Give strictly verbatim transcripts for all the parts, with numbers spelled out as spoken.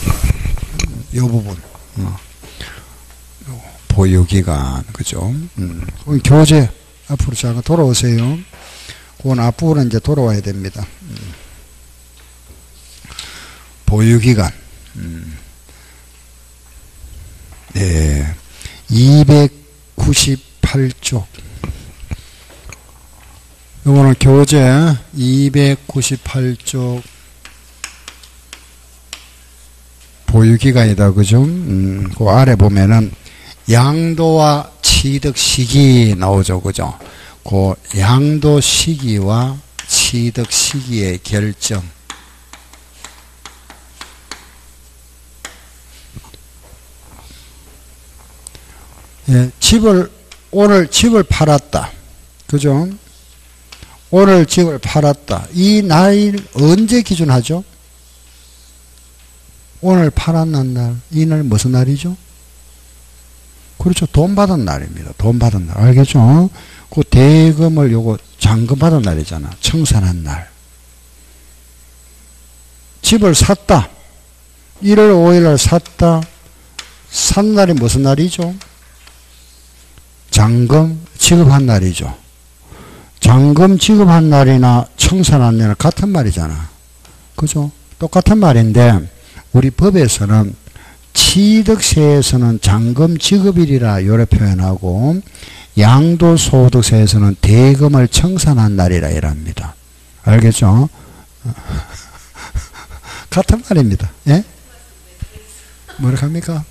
이 부분. 어. 보유기간, 그죠? 음. 교재 앞으로 잠깐 돌아오세요. 그건 앞부분은 이제 돌아와야 됩니다. 음. 보유기간. 음. 네. 이백구십팔 쪽. 요거는 교재 이백구십팔 쪽 보유기간이다, 그죠? 음, 그 아래 보면은 양도와 취득 시기 나오죠, 그죠? 그 양도 시기와 취득 시기의 결정. 예, 집을, 오늘 집을 팔았다. 그죠? 오늘 집을 팔았다. 이 날 언제 기준하죠? 오늘 팔았는 날. 이 날 무슨 날이죠? 그렇죠. 돈 받은 날입니다. 돈 받은 날. 알겠죠? 그 대금을 요거 잔금 받은 날이잖아. 청산한 날. 집을 샀다. 일월 오일 날 샀다. 산 날이 무슨 날이죠? 잔금 지급한 날이죠. 잔금 지급한 날이나 청산한 날은 같은 말이잖아. 그죠? 똑같은 말인데 우리 법에서는 취득세에서는 잔금 지급일이라 요래 표현하고 양도소득세에서는 대금을 청산한 날이라 이랍니다. 알겠죠? 같은 말입니다. 예? 뭐라 합니까?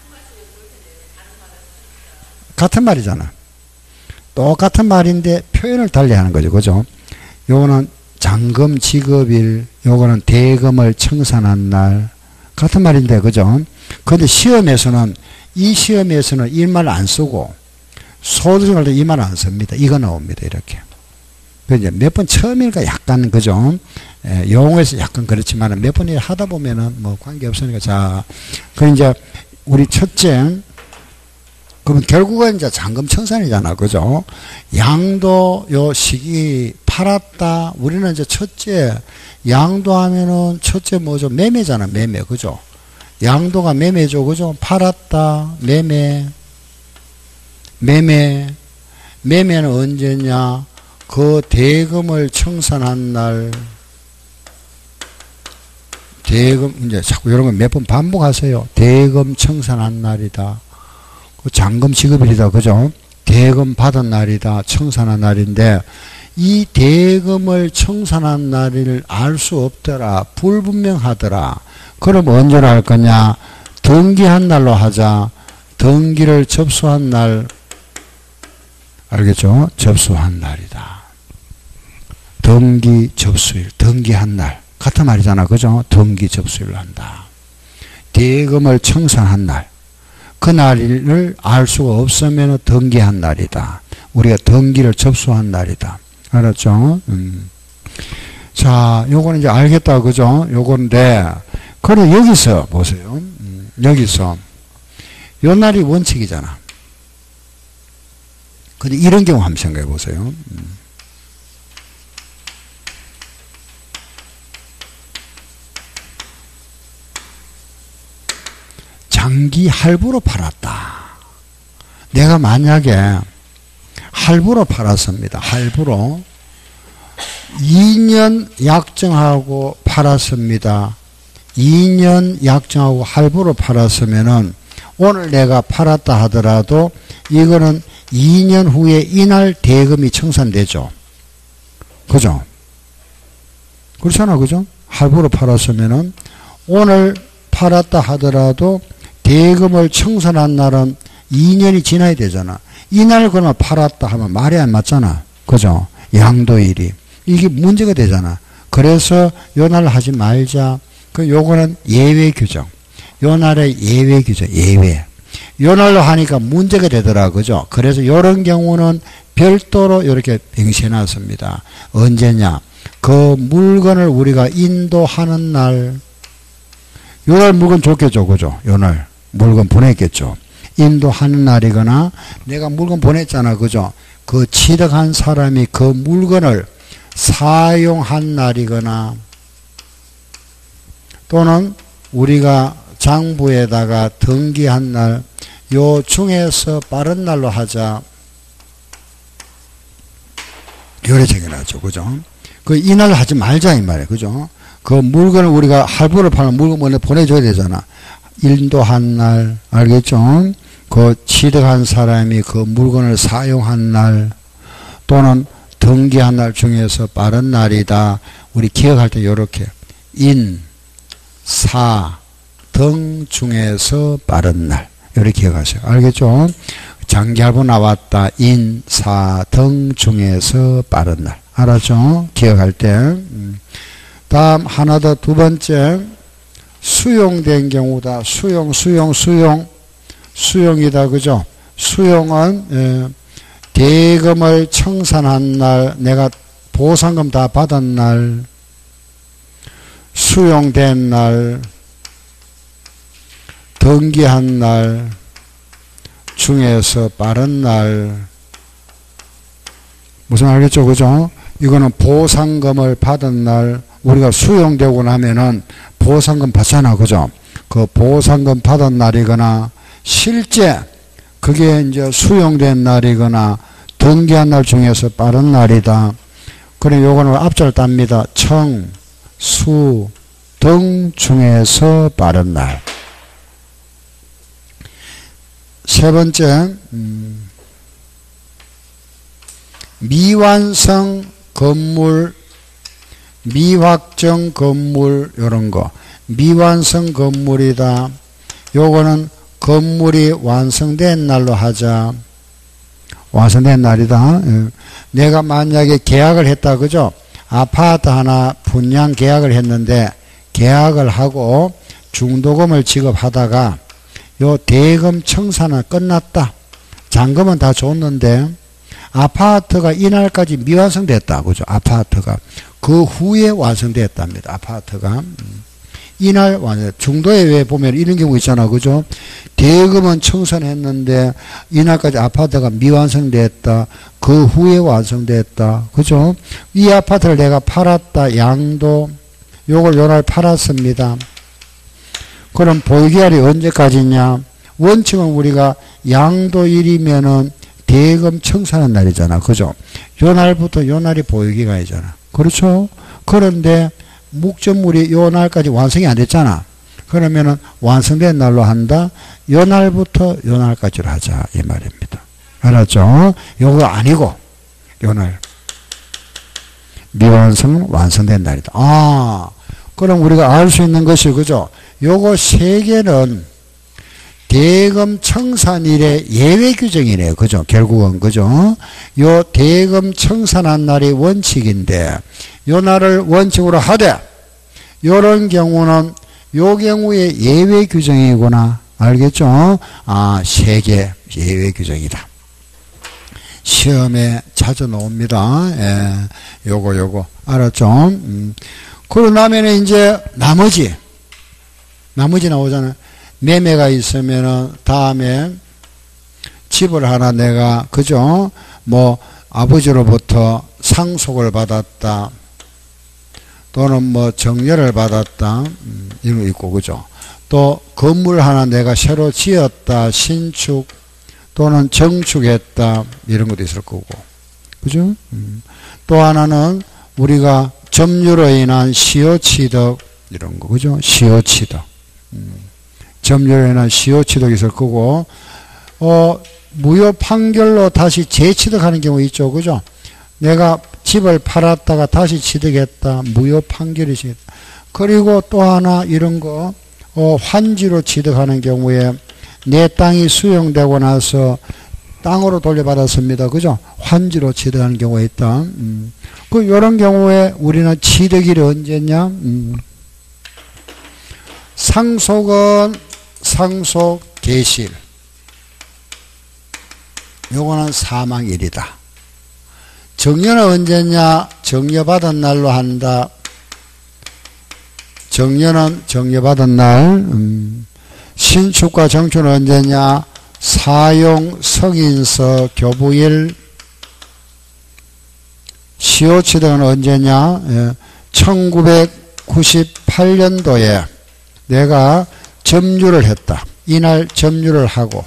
같은 말이잖아. 똑같은 말인데 표현을 달리 하는 거죠. 그죠? 요거는 잔금 지급일, 요거는 대금을 청산한 날. 같은 말인데, 그죠? 근데 시험에서는, 이 시험에서는 이 말 안 쓰고, 소득할 때 이 말 안 씁니다. 이거 나옵니다. 이렇게. 그 이제 몇 번 처음이니까 약간, 그죠? 예, 용어에서 약간 그렇지만 몇 번 하다 보면은 뭐 관계없으니까. 자, 그 이제 우리 첫째, 그러면 결국은 이제 잔금 청산이잖아. 그죠? 양도 요 시기 팔았다. 우리는 이제 첫째, 양도하면은 첫째 뭐죠? 매매잖아. 매매. 그죠? 양도가 매매죠. 그죠? 팔았다. 매매. 매매. 매매는 언제냐? 그 대금을 청산한 날. 대금, 이제 자꾸 이런 거 몇 번 반복하세요. 대금 청산한 날이다. 잔금 지급일이다. 그죠? 대금 받은 날이다. 청산한 날인데 이 대금을 청산한 날을 알 수 없더라. 불분명하더라. 그럼 언제로 할 거냐? 등기한 날로 하자. 등기를 접수한 날. 알겠죠? 접수한 날이다. 등기 접수일. 등기한 날. 같은 말이잖아. 그죠? 등기 접수일로 한다. 대금을 청산한 날. 그 날을 알 수가 없으면 등기한 날이다. 우리가 등기를 접수한 날이다. 알았죠? 음. 자, 요거는 이제 알겠다. 그죠? 요건데, 그래, 여기서 보세요. 음, 여기서. 요 날이 원칙이잖아. 근데 이런 경우 한번 생각해 보세요. 음. 장기 할부로 팔았다. 내가 만약에 할부로 팔았습니다. 할부로 이 년 약정하고 팔았습니다. 이 년 약정하고 할부로 팔았으면은 오늘 내가 팔았다 하더라도 이거는 이 년 후에 이날 대금이 청산되죠. 그죠? 그렇잖아. 그죠? 할부로 팔았으면은 오늘 팔았다 하더라도 대금을 청산한 날은 이 년이 지나야 되잖아. 이날 그러면 팔았다 하면 말이 안 맞잖아. 그죠? 양도일이. 이게 문제가 되잖아. 그래서 요 날 하지 말자. 그 요거는 예외 규정. 요 날에 예외 규정. 예외. 요 날로 하니까 문제가 되더라. 그죠? 그래서 요런 경우는 별도로 이렇게 명시해 놨습니다. 언제냐? 그 물건을 우리가 인도하는 날. 요날 물건 줬겠죠. 그죠? 요날 물건 보냈겠죠. 인도하는 날이거나 내가 물건 보냈잖아. 그죠? 그 취득한 사람이 그 물건을 사용한 날이거나 또는 우리가 장부에다가 등기한 날, 요 중에서 빠른 날로 하자. 요래 정해놨죠. 그죠? 그 이날 하지 말자 이 말이에요. 그죠? 그 물건을 우리가 할부로 파는 물건을 보내줘야 되잖아. 인도한 날, 알겠죠? 그 취득한 사람이 그 물건을 사용한 날, 또는 등기한 날 중에서 빠른 날이다. 우리 기억할 때 요렇게 인, 사, 등 중에서 빠른 날. 요렇게 기억하세요. 알겠죠? 장기할부 나왔다. 인, 사, 등 중에서 빠른 날. 알았죠? 기억할 때. 다음 하나 더 두 번째. 수용된 경우다. 수용, 수용, 수용. 수용이다. 그죠? 수용은 예, 대금을 청산한 날, 내가 보상금 다 받은 날, 수용된 날, 등기한 날 중에서 빠른 날. 무슨 알겠죠? 그죠? 이거는 보상금을 받은 날, 우리가 수용되고 나면은 보상금 받잖아. 그죠? 그 보상금 받은 날이거나 실제 그게 이제 수용된 날이거나 등기한 날 중에서 빠른 날이다. 그래 요거는 앞절 땁니다. 청, 수, 등 중에서 빠른 날. 세 번째, 음, 미완성 건물, 미확정 건물 요런 거. 미완성 건물이다. 요거는 건물이 완성된 날로 하자. 완성된 날이다. 내가 만약에 계약을 했다. 그죠? 아파트 하나 분양 계약을 했는데 계약을 하고 중도금을 지급하다가 요 대금 청산은 끝났다. 잔금은 다 줬는데 아파트가 이날까지 미완성됐다. 그죠? 아파트가. 그 후에 완성됐답니다. 아파트가. 이날 완성. 중도에 왜 보면 이런 경우 있잖아. 그죠? 대금은 청산했는데 이날까지 아파트가 미완성됐다. 그 후에 완성됐다. 그죠? 이 아파트를 내가 팔았다. 양도. 요걸 요날 팔았습니다. 그럼 보유기한이 언제까지냐? 원칙은 우리가 양도일이면은 대금 청산한 날이잖아. 그죠? 요 날부터 요 날이 보유기간이잖아. 그렇죠? 그런데 목적물이 요 날까지 완성이 안 됐잖아. 그러면은 완성된 날로 한다. 요 날부터 요 날까지로 하자. 이 말입니다. 알았죠? 요거 아니고 요 날. 미완성 완성된 날이다. 아, 그럼 우리가 알 수 있는 것이 그죠? 요거 세 개는 대금 청산일의 예외 규정이네요. 그죠? 결국은 그죠? 요 대금 청산한 날이 원칙인데 요 날을 원칙으로 하되 요런 경우는 요 경우에 예외 규정이구나. 알겠죠? 아, 세 개 예외 규정이다. 시험에 자주 나옵니다. 예, 요거 요거 알았죠? 음. 그러고 나면 이제 나머지 나머지 나오잖아요. 매매가 있으면은 다음에 집을 하나 내가 그죠? 뭐 아버지로부터 상속을 받았다. 또는 뭐 정려를 받았다. 음, 이런 거 있고 그죠? 또 건물 하나 내가 새로 지었다. 신축 또는 정축했다. 이런 것도 있을 거고. 그죠? 음. 또 하나는 우리가 점유로 인한 시효취득 이런 거 그죠? 시효취득. 음. 점유로 인한 시효취득이 있을 거고 어, 무효 판결로 다시 재취득하는 경우 있죠. 그죠? 내가 집을 팔았다가 다시 취득했다. 무효 판결이 있다. 그리고 또 하나 이런 거 어, 환지로 취득하는 경우에 내 땅이 수용되고 나서 땅으로 돌려받았습니다. 그죠? 환지로 취득하는 경우가 있다. 음. 그, 요런 경우에 우리는 취득일이 언제냐? 음. 상속은 상속 개시일. 요거는 사망일이다. 정려는 언제냐? 정려받은 날로 한다. 정려는 정려받은 날. 음. 신축과 정축은 언제냐? 사용 성인서 교부일. 시효취득은 언제냐? 예. 천구백구십팔 년도에 내가 점유를 했다. 이날 점유를 하고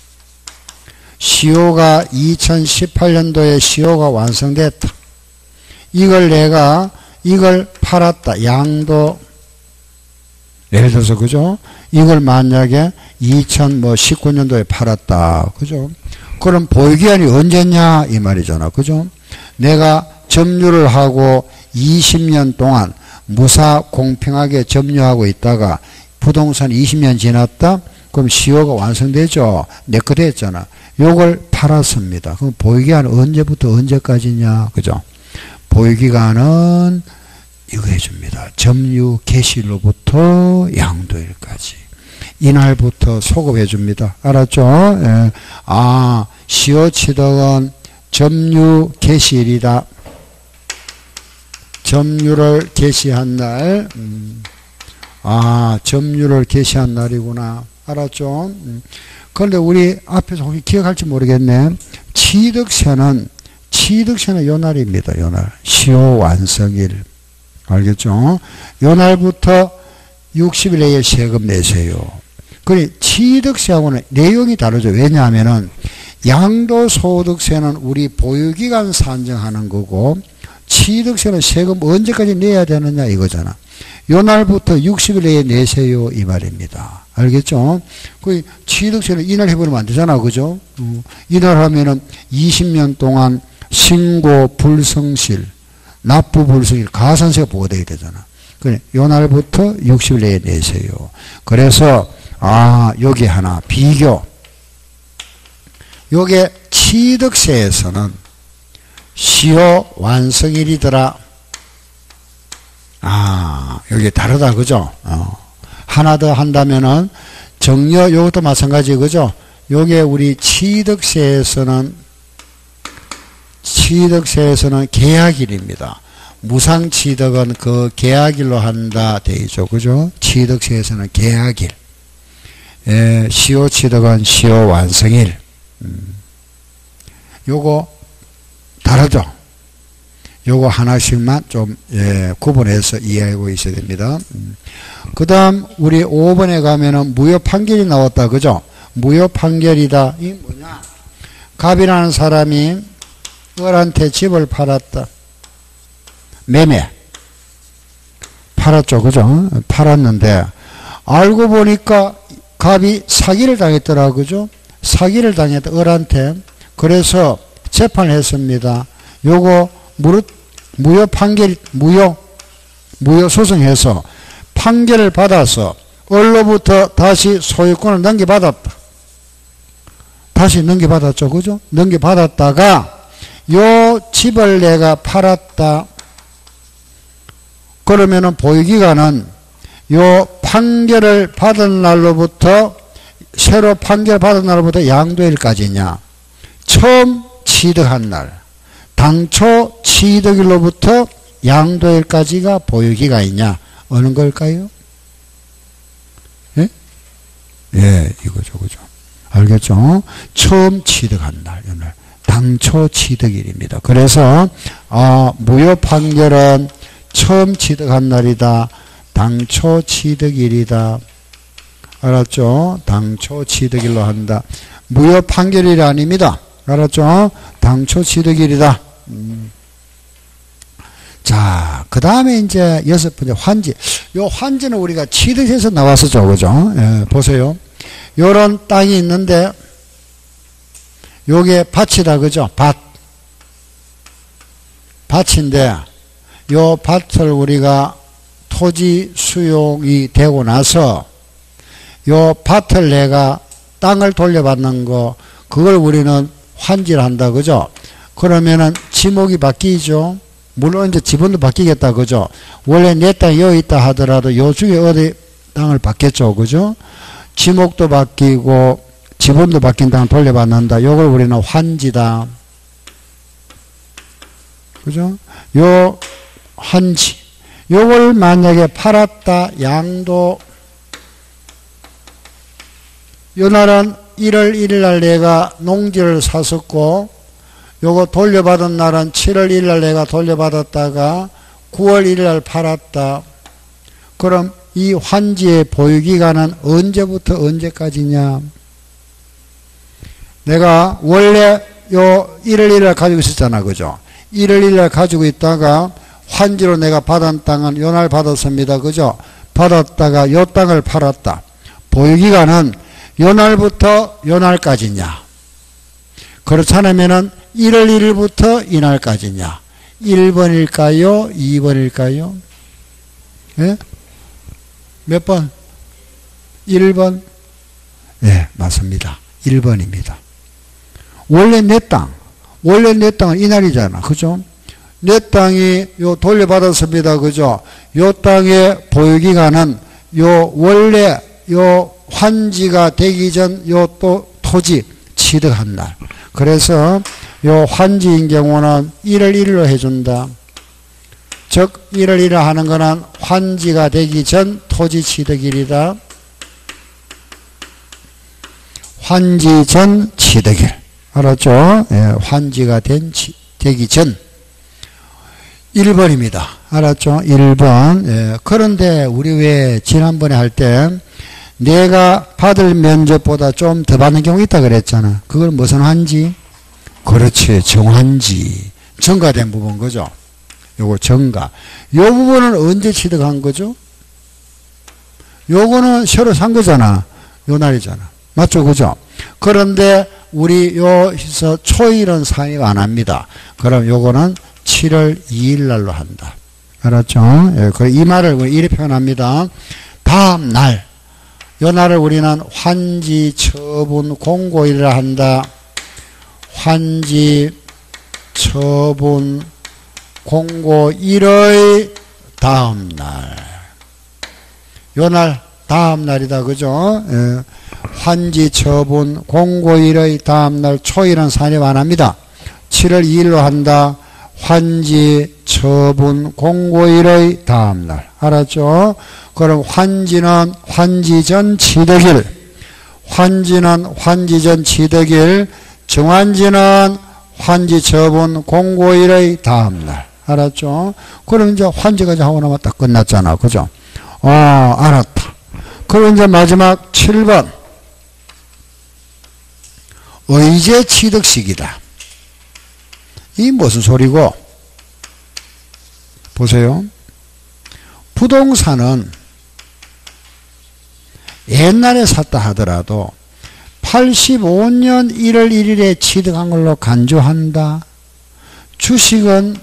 시효가 이천십팔 년도에 시효가 완성됐다. 이걸 내가 이걸 팔았다. 양도 예를 들어서 그죠? 이걸 만약에 이천십구 년도에 팔았다. 그죠? 그럼 보유기한이 언제냐 이 말이잖아. 그죠? 내가 점유를 하고 이십 년 동안 무사 공평하게 점유하고 있다가 부동산 이십 년 지났다? 그럼 시효가 완성되죠. 내 거 됐잖아. 요걸 팔았습니다. 그럼 보유기한은 언제부터 언제까지냐? 그죠? 보유기간은 이거 해줍니다. 점유 개시일로부터 양도일까지. 이날부터 소급해줍니다. 알았죠? 예. 아, 시효취득은 점유 개시일이다. 점유를 개시한 날. 음. 아, 점유를 개시한 날이구나. 알았죠? 음. 그런데 우리 앞에서 혹시 기억할지 모르겠네. 취득세는, 취득세는 요 날입니다. 요 날. 시효 완성일. 알겠죠? 요 날부터 육십 일 내에 세금 내세요. 그래, 취득세하고는 내용이 다르죠. 왜냐하면은, 양도소득세는 우리 보유기간 산정하는 거고, 취득세는 세금 언제까지 내야 되느냐 이거잖아. 요 날부터 육십 일 내에 내세요 이 말입니다. 알겠죠? 그 취득세는 이날 해버리면 안 되잖아. 그죠? 어, 이날 하면은 이십 년 동안 신고 불성실, 납부 불성실, 가산세가 부과되게 되잖아. 그래, 요 날부터 육십 일 내에 내세요. 그래서, 아, 여기 하나, 비교. 요게 취득세에서는 시효 완성일이더라. 아, 여기 다르다. 그죠? 어. 하나 더 한다면은, 정려, 요것도 마찬가지. 그죠? 요게 우리 취득세에서는, 취득세에서는 계약일입니다. 무상취득은 그 계약일로 한다. 돼 있죠. 그죠? 취득세에서는 계약일. 예, 시효취득은 시효 완성일. 음. 요거 다르죠? 요거 하나씩만 좀, 예, 구분해서 이해하고 있어야 됩니다. 음. 그 다음, 우리 오 번에 가면은 무효 판결이 나왔다. 그죠? 무효 판결이다. 이 뭐냐? 갑이라는 사람이 을한테 집을 팔았다. 매매. 팔았죠. 그죠? 팔았는데, 알고 보니까 갑이 사기를 당했더라. 그죠? 사기를 당했다. 을한테. 그래서 재판을 했습니다. 요거 무릇, 무효 판결, 무효, 무효 소송해서 판결을 받아서 을로부터 다시 소유권을 넘겨받았다. 다시 넘겨받았죠. 그죠? 넘겨받았다가 요 집을 내가 팔았다. 그러면은 보유기간은 요 판결을 받은 날로부터 새로 판결 받은 날로부터 양도일까지냐. 처음 취득한 날. 당초 취득일로부터 양도일까지가 보유기간이냐. 어느 걸까요? 예? 예, 이거죠. 그죠. 알겠죠? 처음 취득한 날. 날. 당초 취득일입니다. 그래서, 어, 무효 판결은 처음 취득한 날이다. 당초 취득일이다. 알았죠? 당초 취득일로 한다. 무효 판결일이 아닙니다. 알았죠? 당초 취득일이다. 음. 자, 그 다음에 이제 여섯 번째 환지. 요 환지는 우리가 취득해서 나왔었죠. 그죠? 예, 보세요. 요런 땅이 있는데, 요게 밭이다. 그죠? 밭. 밭인데, 요 밭을 우리가 토지 수용이 되고 나서, 요 밭을 내가 땅을 돌려받는 거, 그걸 우리는 환지를 한다. 그죠? 그러면은 지목이 바뀌죠? 물론 이제 지분도 바뀌겠다. 그죠? 원래 내 땅이 여기 있다 하더라도 요 중에 어디 땅을 받겠죠. 그죠? 지목도 바뀌고 지분도 바뀐 땅을 돌려받는다. 요걸 우리는 환지다. 그죠? 요 환지. 요걸 만약에 팔았다. 양도. 요 날은 일월 일일 날 내가 농지를 샀었고, 요거 돌려받은 날은 칠월 일일 날 내가 돌려받았다가 구월 일일 날 팔았다. 그럼 이 환지의 보유기간은 언제부터 언제까지냐? 내가 원래 요 일월 일일 가지고 있었잖아. 그죠? 일월 일일 가지고 있다가 환지로 내가 받은 땅은 요 날 받았습니다. 그죠? 받았다가 요 땅을 팔았다. 보유기간은 요 날부터 요 날까지냐? 그렇지 않으면은 일월 일일부터 이 날까지냐? 일 번일까요? 이 번일까요? 예? 몇 번? 일 번? 예, 맞습니다. 일 번입니다. 원래 내 땅, 원래 내 땅은 이 날이잖아. 그죠? 내 땅이 요 돌려받았습니다. 그죠? 요 땅의 보유기간은 요 원래 요 환지가 되기 전 요 또 토지 취득한 날. 그래서 요 환지인 경우는 일월 일일로 해준다. 즉 일월 일일 하는 거는 환지가 되기 전 토지 취득일이다. 환지 전 취득일. 알았죠? 예, 환지가 된, 되기 전. 일 번입니다. 알았죠? 일 번. 예, 그런데 우리 왜 지난번에 할 때 내가 받을 면적보다 좀 더 받는 경우 있다 그랬잖아. 그걸 무슨 환지? 그렇지. 정환지. 정가된 부분 거죠. 요거 정가. 요 부분은 언제 취득한 거죠? 요거는 새로 산 거잖아. 요 날이잖아. 맞죠? 그죠? 그런데 우리 여기서 초일은 상입 안 합니다. 그럼 요거는 칠월 이일 날로 한다. 알았죠? 예, 이 말을 이렇게 표현합니다. 다음 날. 요 날을 우리는 환지 처분 공고일이라 한다. 환지 처분 공고일의 다음 날. 요 날 다음 날이다. 그죠? 예. 환지 처분 공고일의 다음 날. 초일은 산입 안 합니다. 칠월 이일로 한다. 환지 처분 공고일의 다음 날. 알았죠? 그럼 환지는 환지 전 취득일. 환지는 환지 전 취득일. 정환지는 환지 처분 공고일의 다음 날. 알았죠? 그럼 이제 환지까지 하고 나면 딱 끝났잖아. 그죠? 어, 알았다. 그럼 이제 마지막 칠 번. 의제 취득식이다. 이 무슨 소리고? 보세요. 부동산은 옛날에 샀다 하더라도 팔십오 년 일월 일일에 취득한 걸로 간주한다. 주식은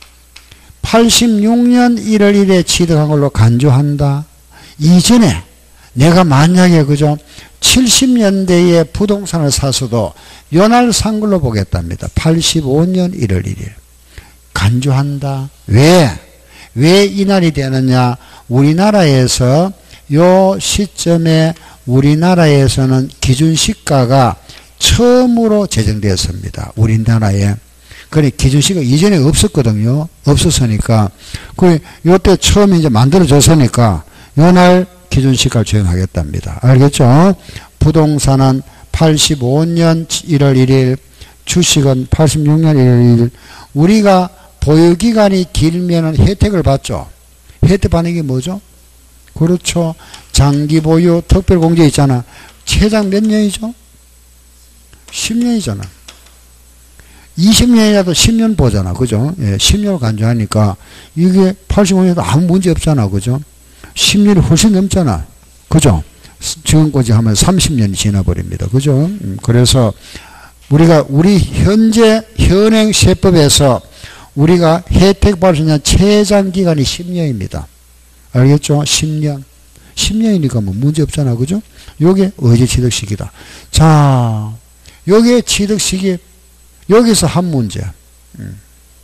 팔십육 년 일월 일일에 취득한 걸로 간주한다. 이전에 내가 만약에 그죠? 칠십 년대에 부동산을 사서도 요날 산 걸로 보겠답니다. 팔십오 년 일월 일일. 간주한다. 왜? 왜 이날이 되느냐? 우리나라에서 요 시점에 우리나라에서는 기준시가가 처음으로 제정되었습니다. 우리나라에. 그래, 기준시가 이전에 없었거든요. 없었으니까. 그, 요때 처음 이제 만들어졌으니까, 요날 기준시가를 적용하겠답니다. 알겠죠? 부동산은 팔십오 년 일월 일일, 주식은 팔십육 년 일월 일일. 우리가 보유기간이 길면은 혜택을 받죠. 혜택 받는 게 뭐죠? 그렇죠. 장기보유 특별공제 있잖아. 최장 몇 년이죠? 십 년이잖아. 이십 년이라도 십 년 보잖아. 그죠? 예, 십 년을 간주하니까 이게 팔십오 년에도 아무 문제 없잖아. 그죠? 십 년이 훨씬 넘잖아. 그죠? 지금까지 하면 삼십 년이 지나버립니다. 그죠? 음, 그래서 우리가 우리 현재 현행 세법에서 우리가 혜택 받을 수 있는 최장 기간이 십 년입니다. 알겠죠? 십 년. 십 년이니까 뭐 문제 없잖아. 그죠? 요게 의제 취득식이다. 자, 요게 취득식이 여기서 한 문제. 음.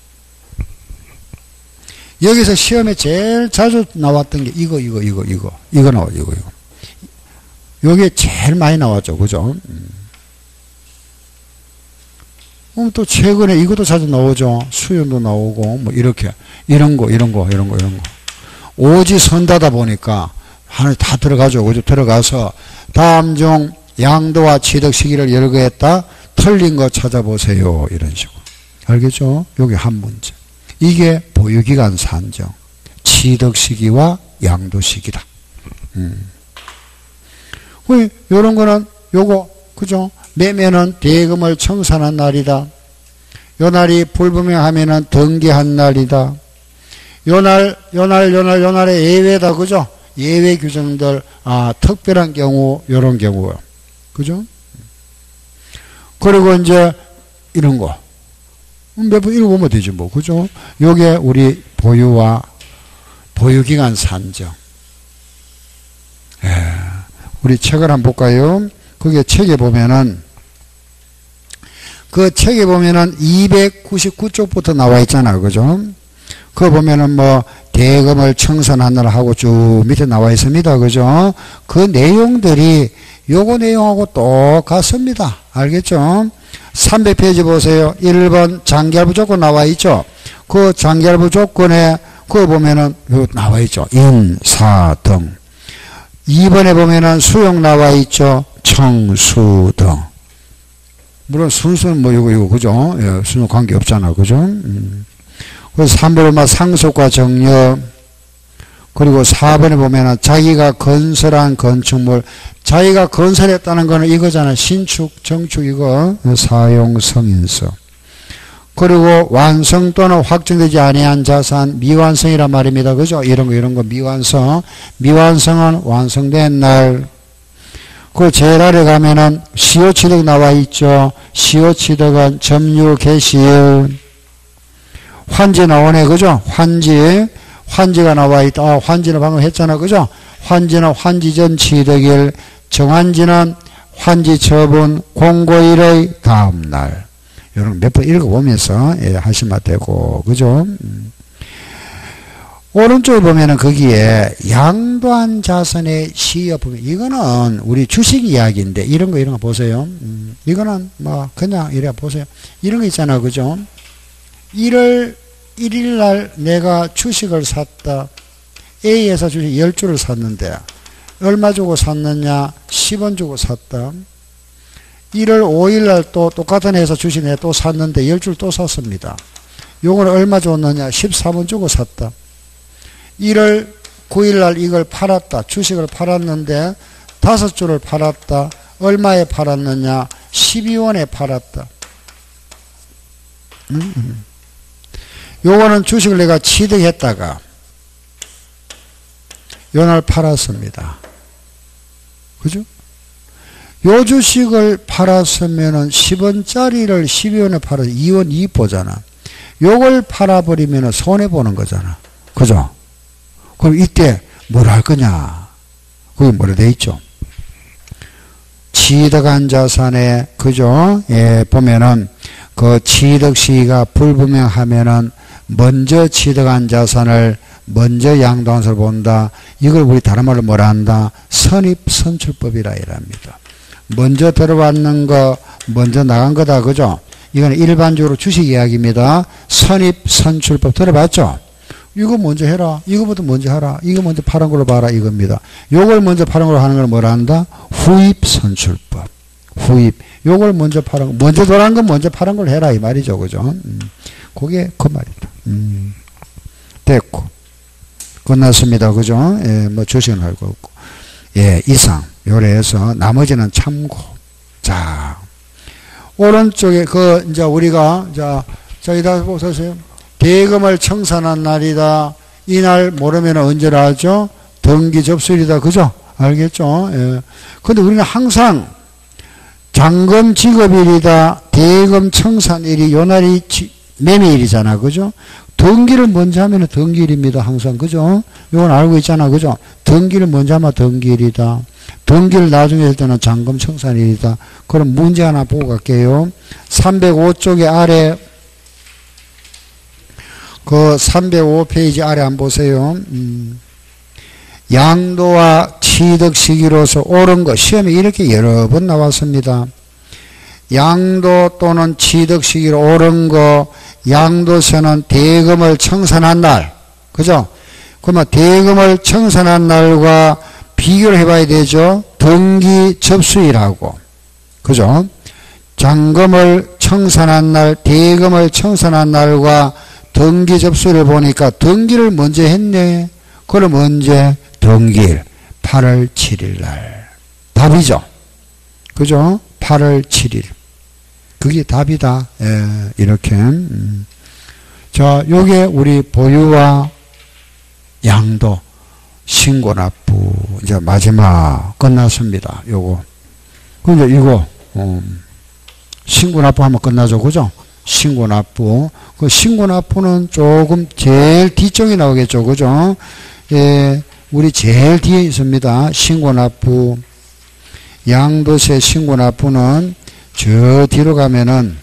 여기서 시험에 제일 자주 나왔던 게 이거, 이거, 이거, 이거. 이거 나와, 이거, 이거. 요게 제일 많이 나왔죠. 그죠? 음. 음, 또 최근에 이것도 자주 나오죠. 수연도 나오고, 뭐, 이렇게. 이런 거, 이런 거, 이런 거, 이런 거. 오지 선다다 보니까, 하나 다 들어가죠. 그죠? 들어가서, 다음 중 양도와 취득 시기를 열거했다. 틀린 거 찾아보세요. 이런 식으로. 알겠죠? 여기 한 문제. 이게 보유기간 산정. 취득 시기와 양도 시기다. 음. 요런 거는 요거, 그죠? 매매는 대금을 청산한 날이다. 요 날이 불분명하면은 등기한 날이다. 요 날, 요 날, 요 날, 요 날의 예외다. 그죠? 예외 규정들, 아, 특별한 경우, 요런 경우. 그죠? 그리고 이제 이런 거. 몇 번 읽어보면 되지 뭐. 그죠? 요게 우리 보유와 보유기간 산정. 예. 우리 책을 한번 볼까요? 그게 책에 보면은, 그 책에 보면은 이백구십구 쪽부터 나와 있잖아. 그죠? 그거 보면은 뭐, 대금을 청산하느라 하고 쭉 밑에 나와 있습니다. 그죠? 그 내용들이 요거 내용하고 똑같습니다. 알겠죠? 삼백 페이지 보세요. 일 번 장기할부 조건 나와 있죠? 그 장기할부 조건에 그거 보면은 요 나와 있죠. 인, 사 등. 이 번에 보면은 수용 나와 있죠. 청수 등. 물론 순수는 뭐 이거 이거 그죠? 예, 순수 관계 없잖아. 그죠? 음. 그래서 삼 번에 막 상속과 정려. 그리고 사 번에 보면은 자기가 건설한 건축물, 자기가 건설했다는 거는 이거잖아. 신축, 정축 이거 사용 성인서. 그리고 완성 또는 확정되지 아니한 자산, 미완성이란 말입니다. 그죠? 이런 거 이런 거 미완성. 미완성은 완성된 날. 그 제일 아래 가면은 시효취득 나와 있죠. 시효취득은 점유 개시일. 환지 나오네. 그죠? 환지. 환지가 나와 있다. 아, 환지는 방금 했잖아. 그죠? 환지는 환지 전 취득일. 정환지는 환지 처분 공고일의 다음 날. 이런 몇 번 읽어보면서 예, 하시면 되고. 그죠? 음. 오른쪽에 보면은 거기에 양도한 자산의 시효품. 이거는 우리 주식 이야기인데 이런 거 이런 거 보세요. 음. 이거는 뭐 그냥 이래 보세요. 이런 거 있잖아. 그죠? 일월 일 일 날 내가 주식을 샀다. A에서 주식 열 주를 샀는데 얼마 주고 샀느냐? 십 원 주고 샀다. 일월 오 일 날 또 똑같은 회사 주식 내가 또 샀는데 열 주를 또 샀습니다. 요걸 얼마 줬느냐? 십삼 원 주고 샀다. 일월 구 일 날 이걸 팔았다. 주식을 팔았는데 다섯 주를 팔았다. 얼마에 팔았느냐? 십이 원에 팔았다. 음, 음. 요거는 주식을 내가 취득했다가 요날 팔았습니다. 그죠? 요 주식을 팔았으면은 십 원짜리를 십이 원에 팔아서 이 원 이익 보잖아. 요걸 팔아버리면은 손해보는 거잖아. 그죠? 그럼 이때 뭘 할 거냐? 그게 뭐라 돼 있죠? 취득한 자산에, 그죠? 예, 보면은 그 취득 시기가 불분명하면은 먼저 취득한 자산을 먼저 양도한 것을 본다. 이걸 우리 다른 말로 뭐라 한다? 선입선출법이라 이랍니다. 먼저 들어왔는 거, 먼저 나간 거다. 그죠? 이건 일반적으로 주식 이야기입니다. 선입선출법 들어봤죠? 이거 먼저 해라. 이거부터 먼저 하라. 이거 먼저 파란 걸로 봐라. 이겁니다. 요걸 먼저 파란 걸로 하는 걸 뭐라 한다? 후입선출법. 후입. 요걸 먼저 파란 거. 먼저 돌아간 건 먼저 파란 걸 해라. 이 말이죠. 그죠? 음. 그게 그 말이다. 음. 됐고. 끝났습니다. 그죠? 예, 뭐 주식은 알고 없고. 예, 이상. 요래해서 나머지는 참고. 자. 오른쪽에 그, 이제 우리가, 자, 자, 이다 보세요. 대금을 청산한 날이다. 이날 모르면 언제라 하죠? 등기 접수일이다. 그죠? 알겠죠? 예. 근데 우리는 항상 잔금 지급일이다. 대금 청산일이 요 날이 매매일이잖아. 그죠? 등기를 먼저 하면 등기일입니다. 항상. 그죠? 이건 알고 있잖아. 그죠? 등기를 먼저 하면 등기일이다. 등기를 나중에 할 때는 잔금 청산일이다. 그럼 문제 하나 보고 갈게요. 삼백오 쪽에 아래 그 삼백오 페이지 아래 한번 보세요. 음. 양도와 취득 시기로서 옳은 것. 시험에 이렇게 여러 번 나왔습니다. 양도 또는 취득 시기로 옳은 것. 양도세는 대금을 청산한 날. 그죠? 그러면 대금을 청산한 날과 비교를 해봐야 되죠. 등기 접수일하고. 그죠? 잔금을 청산한 날, 대금을 청산한 날과 등기 접수를 보니까 등기를 먼저 했네. 그럼 언제? 등기일. 팔월 칠일 날. 답이죠. 그죠? 팔월 칠일. 그게 답이다. 예, 이렇게. 음. 자, 요게 우리 보유와 양도, 신고납부, 이제 마지막 끝났습니다. 요거. 근데 이거, 음, 신고납부 하면 끝나죠. 그죠? 신고납부. 그 신고납부는 조금 제일 뒤쪽에 나오겠죠. 그죠? 예, 우리 제일 뒤에 있습니다. 신고납부. 양도세 신고납부는 저 뒤로 가면은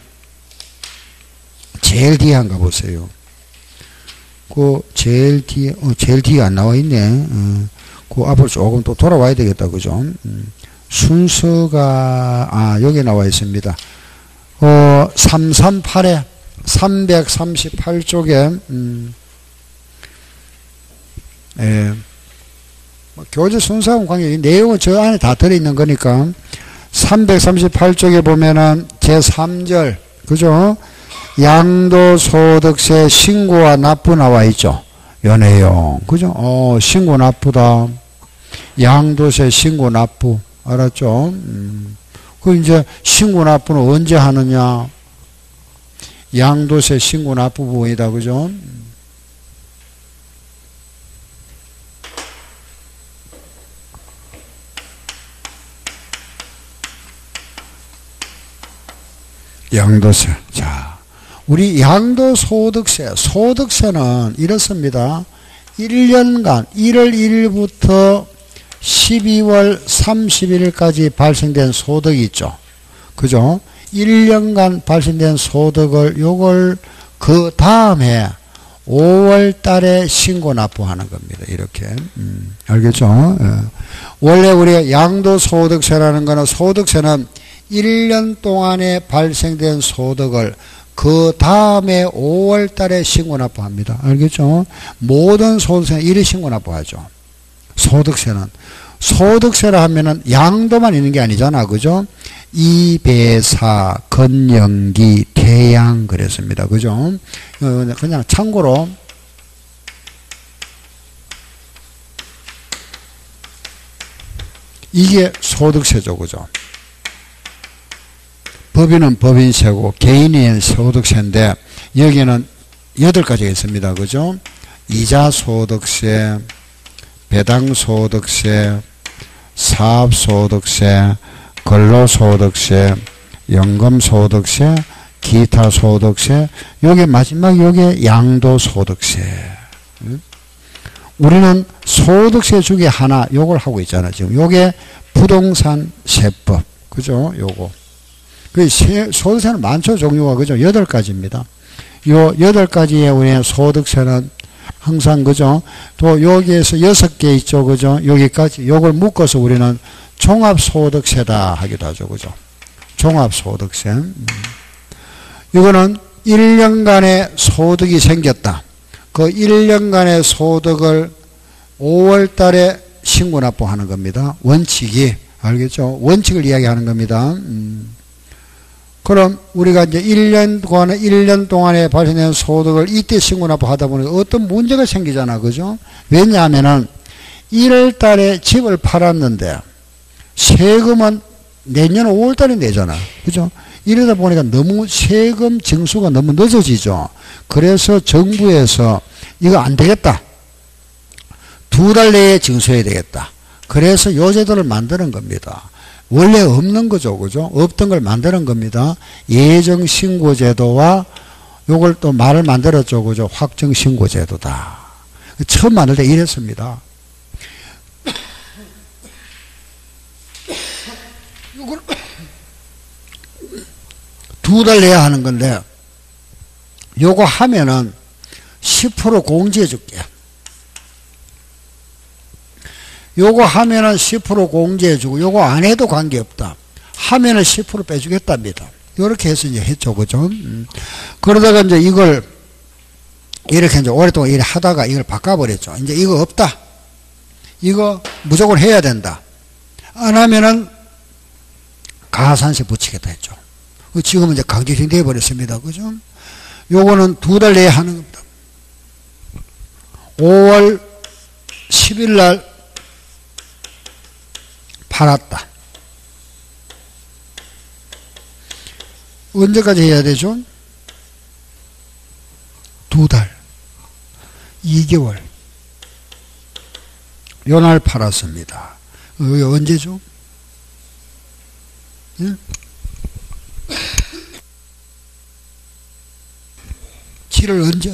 제일 뒤에 한가 보세요. 그 제일 뒤에, 어, 제일 뒤에 안 나와 있네. 어, 그 앞으로 조금 또 돌아와야 되겠다. 그죠? 음, 순서가, 아, 여기 나와 있습니다. 어, 삼백삼십팔에, 삼백삼십팔 쪽에, 음, 예, 뭐 교재 순서하고 관계, 내용은 저 안에 다 들어있는 거니까, 삼백삼십팔 쪽에 보면은 제삼 절, 그죠? 양도소득세 신고와 납부 나와 있죠. 요 내용. 그죠? 어, 신고 납부다. 양도세 신고 납부. 알았죠? 음. 그 이제 신고 납부는 언제 하느냐? 양도세 신고 납부 부분이다. 그죠? 양도세. 자, 우리 양도소득세, 소득세는 이렇습니다. 일 년간 일월 일일부터 십이월 삼십일까지 발생된 소득이 있죠. 그죠? 일 년간 발생된 소득을 요걸 그 다음에 오월 달에 신고 납부하는 겁니다. 이렇게. 음, 알겠죠? 예. 원래 우리 양도소득세라는 거는 소득세는 일 년 동안에 발생된 소득을 그 다음에 오월 달에 신고 납부합니다. 알겠죠? 모든 소득세는 일일 신고 납부하죠. 소득세는. 소득세라 하면은 양도만 있는 게 아니잖아. 그죠? 이배사, 건연기, 태양 그랬습니다. 그죠? 그냥 참고로 이게 소득세죠. 그죠? 법인은 법인세고 개인은 소득세인데 여기는 여덟 가지가 있습니다. 그죠? 이자소득세, 배당소득세, 사업소득세, 근로소득세, 연금소득세, 기타소득세, 요게 마지막 요게 양도소득세. 우리는 소득세 중에 하나 요걸 하고 있잖아. 지금 요게 부동산세법. 그죠? 요거. 그 소득세는 많죠. 종류가. 그죠? 여덟 가지입니다. 요 여덟 가지의 우리의 소득세는 항상 그죠? 또 여기에서 여섯 개 있죠. 그죠? 여기까지 요걸 묶어서 우리는 종합소득세다 하기도 하죠. 그죠? 종합소득세. 음. 이거는 일 년간의 소득이 생겼다. 그 일 년간의 소득을 오월 달에 신고 납부하는 겁니다. 원칙이. 알겠죠? 원칙을 이야기하는 겁니다. 음. 그럼 우리가 이제 일 년 동안에, 일 년 동안에 발생된 소득을 이때 신고 납부하다 보니까 어떤 문제가 생기잖아. 그죠? 왜냐하면은 일월 달에 집을 팔았는데 세금은 내년 오월 달에 내잖아. 그죠? 이러다 보니까 너무 세금 징수가 너무 늦어지죠. 그래서 정부에서 이거 안 되겠다. 두 달 내에 징수해야 되겠다. 그래서 요 제도를 만드는 겁니다. 원래 없는 거죠. 그죠? 없던 걸 만드는 겁니다. 예정신고제도와 요걸 또 말을 만들었죠. 그죠? 확정신고제도다. 처음 만들 때 이랬습니다. 이걸 두 달 내야 하는 건데 요거 하면은 십 퍼센트 공제해 줄게. 요거 하면은 십 퍼센트 공제해 주고 요거 안 해도 관계없다. 하면은 십 퍼센트 빼주겠답니다. 요렇게 해서 이제 했죠. 그죠? 음. 그러다가 이제 이걸 이렇게 이제 오랫동안 이렇게 하다가 이걸 바꿔버렸죠. 이제 이거 없다. 이거 무조건 해야 된다. 안 하면은 가산세 붙이겠다 했죠. 지금은 이제 강제징 되어버렸습니다. 그죠? 요거는 두 달 내에 하는 겁니다. 오월 십일 날 팔았다. 언제까지 해야 되죠? 두 달, 이 개월. 요 날 팔았습니다. 이게 언제죠? 예? 칠월 언제?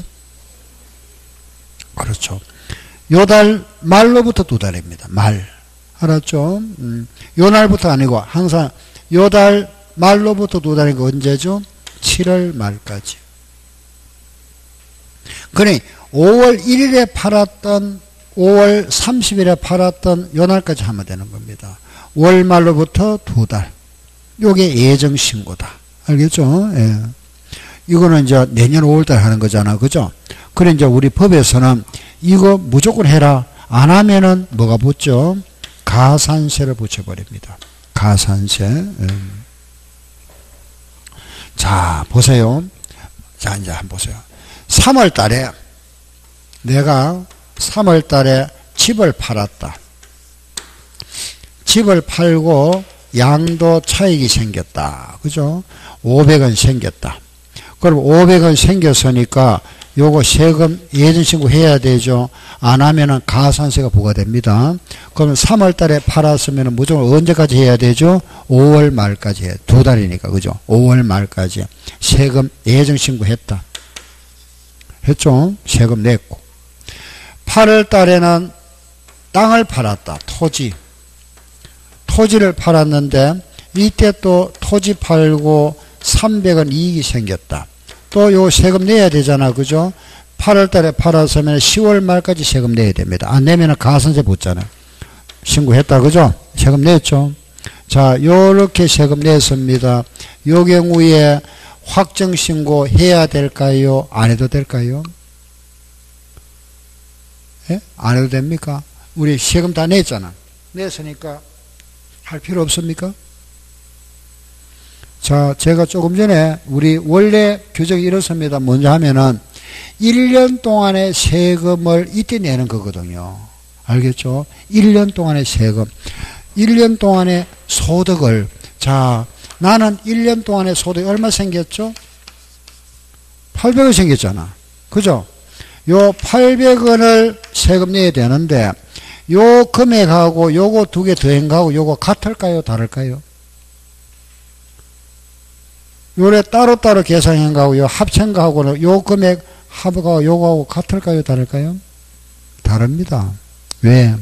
그렇죠. 요 달 말로부터 두 달입니다. 말. 알았죠? 음. 요 날부터 아니고 항상 요 달 말로부터 두 달이니까 언제죠? 칠월 말까지. 그러니 오월 일일에 팔았던 오월 삼십일에 팔았던 요 날까지 하면 되는 겁니다. 월 말로부터 두 달. 요게 예정신고다. 알겠죠? 예. 이거는 이제 내년 오월달 하는 거잖아. 그죠? 그래, 이제 우리 법에서는 이거 무조건 해라. 안 하면은 뭐가 붙죠? 가산세를 붙여버립니다. 가산세. 음. 자, 보세요. 자, 이제 한번 보세요. 삼월 달에 내가 삼월 달에 집을 팔았다. 집을 팔고 양도 차익이 생겼다. 그죠? 오백 원 생겼다. 그럼 오백 원 생겼으니까 요거 세금 예전신고 해야 되죠. 안 하면은 가산세가 부과됩니다. 그러면 삼월 달에 팔았으면 무조건 언제까지 해야 되죠? 오월 말까지 해. 두 달이니까. 그죠? 오월 말까지 세금 예정신고 했다. 했죠? 세금 냈고. 팔월 달에는 땅을 팔았다. 토지. 토지를 팔았는데 이때 또 토지 팔고 삼백 원 이익이 생겼다. 또 요 세금 내야 되잖아. 그죠? 팔월 달에 팔았으면 시월 말까지 세금 내야 됩니다. 안 내면 가산세 붙잖아. 신고했다. 그죠? 세금 냈죠? 자, 요렇게 세금 냈습니다. 요 경우에 확정신고 해야 될까요? 안 해도 될까요? 예? 안 해도 됩니까? 우리 세금 다 냈잖아. 냈으니까 할 필요 없습니까? 자, 제가 조금 전에 우리 원래 규정이 이렇습니다. 먼저 하면은 일 년 동안의 세금을 이때 내는 거거든요. 알겠죠? 일 년 동안의 세금. 일 년 동안의 소득을. 자, 나는 일 년 동안의 소득이 얼마 생겼죠? 팔백 원 생겼잖아. 그죠? 요 팔백 원을 세금 내야 되는데 요 금액하고 요거 두 개 더한 거하고 요거 같을까요? 다를까요? 요래 따로따로 계산한 거하고 요 합친 거하고는 요 금액 합하고 요거하고 같을까요? 다를까요? 다릅니다. 왜?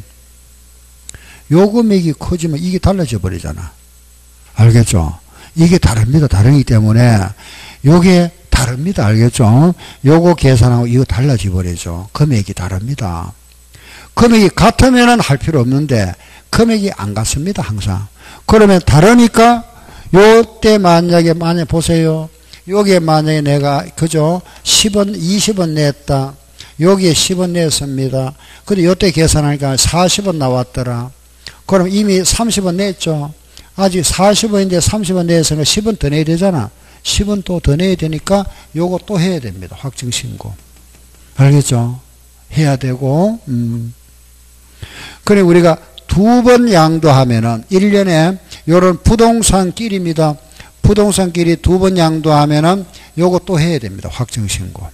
요 금액이 커지면 이게 달라져 버리잖아. 알겠죠? 이게 다릅니다. 다르기 때문에 요게 다릅니다. 알겠죠? 요거 계산하고 이거 달라져 버리죠. 금액이 다릅니다. 금액이 같으면은 할 필요 없는데 금액이 안 같습니다. 항상. 그러면 다르니까 요때 만약에 만약에 보세요. 여기에 만약에 내가 그죠? 십 원, 이십 원 냈다. 여기에 십 원 냈습니다. 근데 요때 계산하니까 사십 원 나왔더라. 그럼 이미 삼십 원 냈죠. 아직 사십 원인데 삼십 원 내서는 십 원 더 내야 되잖아. 십 원 또 더 내야 되니까 요거 또 해야 됩니다. 확정신고. 알겠죠? 해야 되고, 음. 그래, 우리가 두 번 양도하면은, 일 년에 요런 부동산끼리입니다. 부동산끼리 두 번 양도하면은 요거 또 해야 됩니다. 확정신고.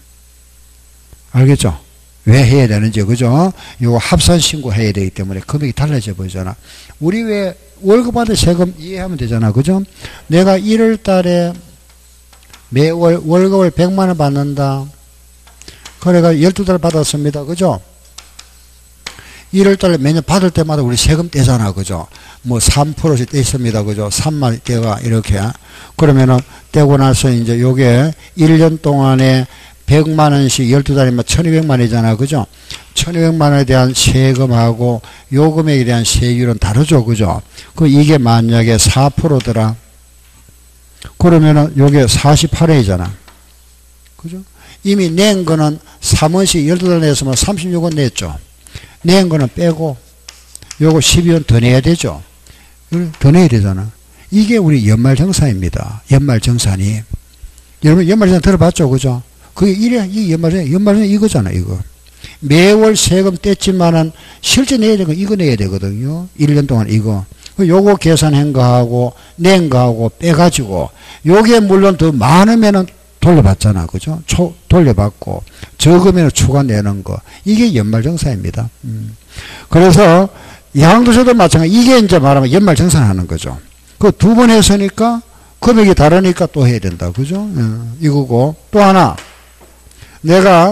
알겠죠? 왜 해야 되는지, 그죠? 요거 합산신고 해야 되기 때문에 금액이 달라져 보이잖아. 우리 왜 월급 받을 세금 이해하면 되잖아. 그죠? 내가 일월 달에 매월 월급을 백만 원 받는다. 그래가 열두 달 받았습니다. 그죠? 일월 달에 매년 받을 때마다 우리 세금 떼잖아. 그죠? 뭐 삼 퍼센트씩 떼습니다. 그죠? 삼만 떼가 이렇게. 그러면은 떼고 나서 이제 요게 일 년 동안에 백만 원씩 열두 달이면 천이백만 원이잖아. 그죠? 천이백만 원에 대한 세금하고 요 금액에 대한 세율은 다르죠. 그죠? 그 이게 만약에 사 퍼센트더라. 그러면은 요게 사십팔 회이잖아. 그죠? 이미 낸 거는 삼 원씩 열두 달 냈으면 삼십육 원 냈죠. 낸 거는 빼고 요거 십이 원 더 내야 되죠. 더 내야 되잖아. 이게 우리 연말정산입니다. 연말정산이. 여러분 연말정산 들어봤죠? 그죠? 그게 이래, 이 연말정산, 연말정산 이거잖아, 이거. 매월 세금 뗐지만은 실제 내야 되는 거 이거 내야 되거든요. 일 년 동안 이거. 요거 계산한 거하고 낸 거하고 빼가지고 요게 물론 더 많으면은 돌려받잖아. 그죠? 초, 돌려받고 적으면 추가 내는 거. 이게 연말정산입니다. 음. 그래서 양도세도 마찬가지. 이게 이제 말하면 연말정산하는 거죠. 그 두 번 했으니까 금액이 다르니까 또 해야 된다. 그죠? 음, 이거고. 또 하나. 내가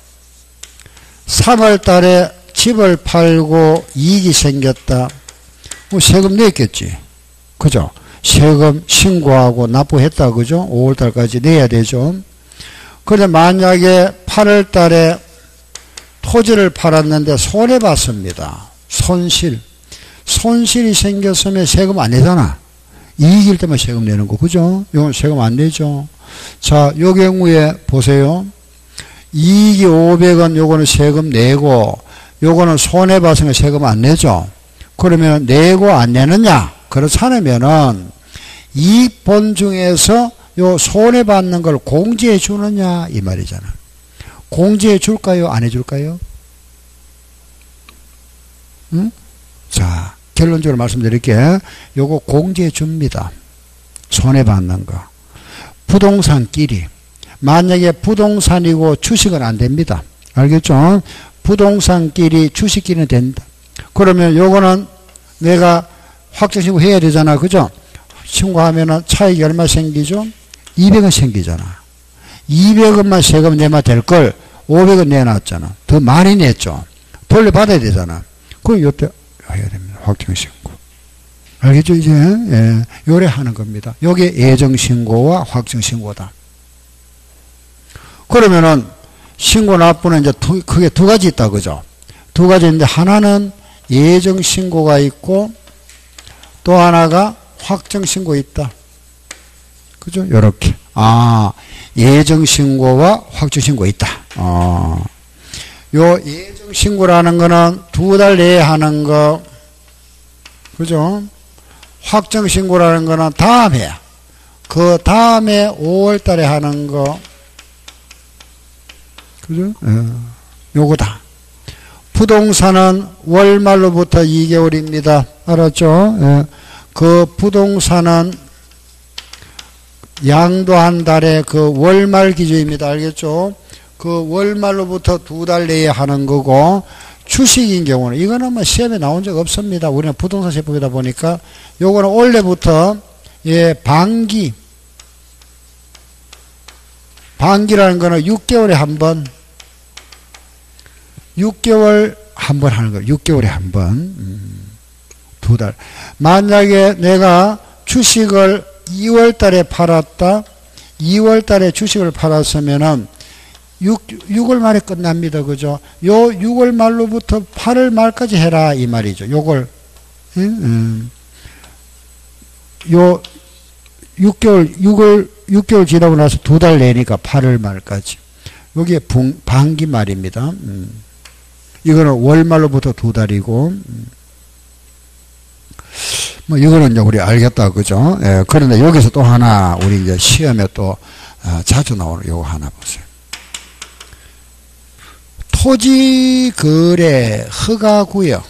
삼월 달에 집을 팔고 이익이 생겼다. 뭐 세금 냈겠지. 그죠? 세금 신고하고 납부했다. 그죠? 오월 달까지 내야 되죠. 그런데 만약에 팔월 달에 토지를 팔았는데 손해봤습니다. 손실. 손실이 생겼으면 세금 안 내잖아. 이익일 때만 세금 내는 거. 그죠? 이건 세금 안 내죠. 자, 요 경우에 보세요. 이익이 오백 원 요거는 세금 내고 요거는 손해봤으면 세금 안 내죠. 그러면 내고 안 내느냐? 그렇지 않으면은 이익본 중에서 요 손해받는 걸 공제해 주느냐 이 말이잖아. 공제해 줄까요? 안 해줄까요? 응? 자, 결론적으로 말씀드릴게. 요거 공제해 줍니다. 손해받는 거. 부동산끼리. 만약에 부동산이고 주식은 안 됩니다. 알겠죠? 부동산끼리 주식끼리는 된다. 그러면 요거는 내가 확정신고 해야 되잖아. 그죠? 신고하면은 차익이 얼마 생기죠? 이백 원 생기잖아. 이백 원만 세금 내면 될 걸 오백 원 내놨잖아. 더 많이 냈죠. 돌려받아야 되잖아. 그럼 요때 해야 됩니다. 확정신고. 알겠죠? 이제, 예. 요래 하는 겁니다. 요게 예정신고와 확정신고다. 그러면은 신고 납부는 이제 두, 크게 두 가지 있다. 그죠? 두 가지 있는데 하나는 예정신고가 있고 또 하나가 확정신고 있다. 그죠? 요렇게. 아, 예정신고와 확정신고 있다. 어. 요 예정신고라는 거는 두 달 내에 하는 거. 그죠? 확정신고라는 거는 다음에. 그 다음에 오월 달에 하는 거. 그죠? 어. 요거다. 부동산은 월말로부터 이 개월입니다. 알았죠? 예. 그 부동산은 양도한 달에 그 월말 기준입니다. 알겠죠? 그 월말로부터 두 달 내에 하는 거고, 주식인 경우는 이거는 뭐 시험에 나온 적 없습니다. 우리는 부동산 세법이다 보니까 요거는 올해부터 예, 반기 반기라는 거는 육 개월에 한 번, 육 개월 한 번 하는 거예요. 육 개월에 한 번. 음, 두 달. 만약에 내가 주식을 이월 달에 팔았다. 이월 달에 주식을 팔았으면은 육, 육월 말에 끝납니다. 그죠? 요 육월 말로부터 팔월 말까지 해라. 이 말이죠. 요걸. 음, 음. 요 육 개월, 육월, 육 개월 지나고 나서 두 달 내니까 팔월 말까지. 여기에 분, 반기 말입니다. 음. 이거는 월말로부터 두 달이고, 음. 뭐, 이거는 이제 우리 알겠다. 그죠? 예, 그런데 여기서 또 하나, 우리 이제 시험에 또, 아, 자주 나오는 요거 하나 보세요. 토지 거래 허가 구역.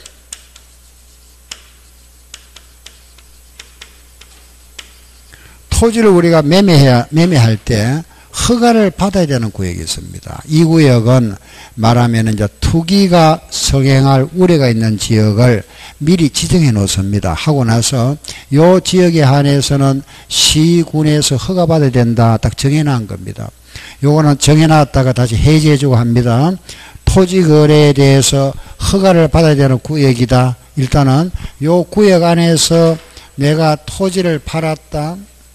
토지를 우리가 매매해야, 매매할 때 허가를 받아야 되는 구역이 있습니다. 이 구역은 말하면 이제 투기가 성행할 우려가 있는 지역을 미리 지정해 놓습니다. 하고 나서 요 지역에 한해서는 시군에서 허가 받아야 된다. 딱 정해 놓은 겁니다. 요거는 정해 놨다가 다시 해제해 주고 합니다. 토지 거래에 대해서 허가를 받아야 되는 구역이다. 일단은 요 구역 안에서 내가 토지를 팔았다.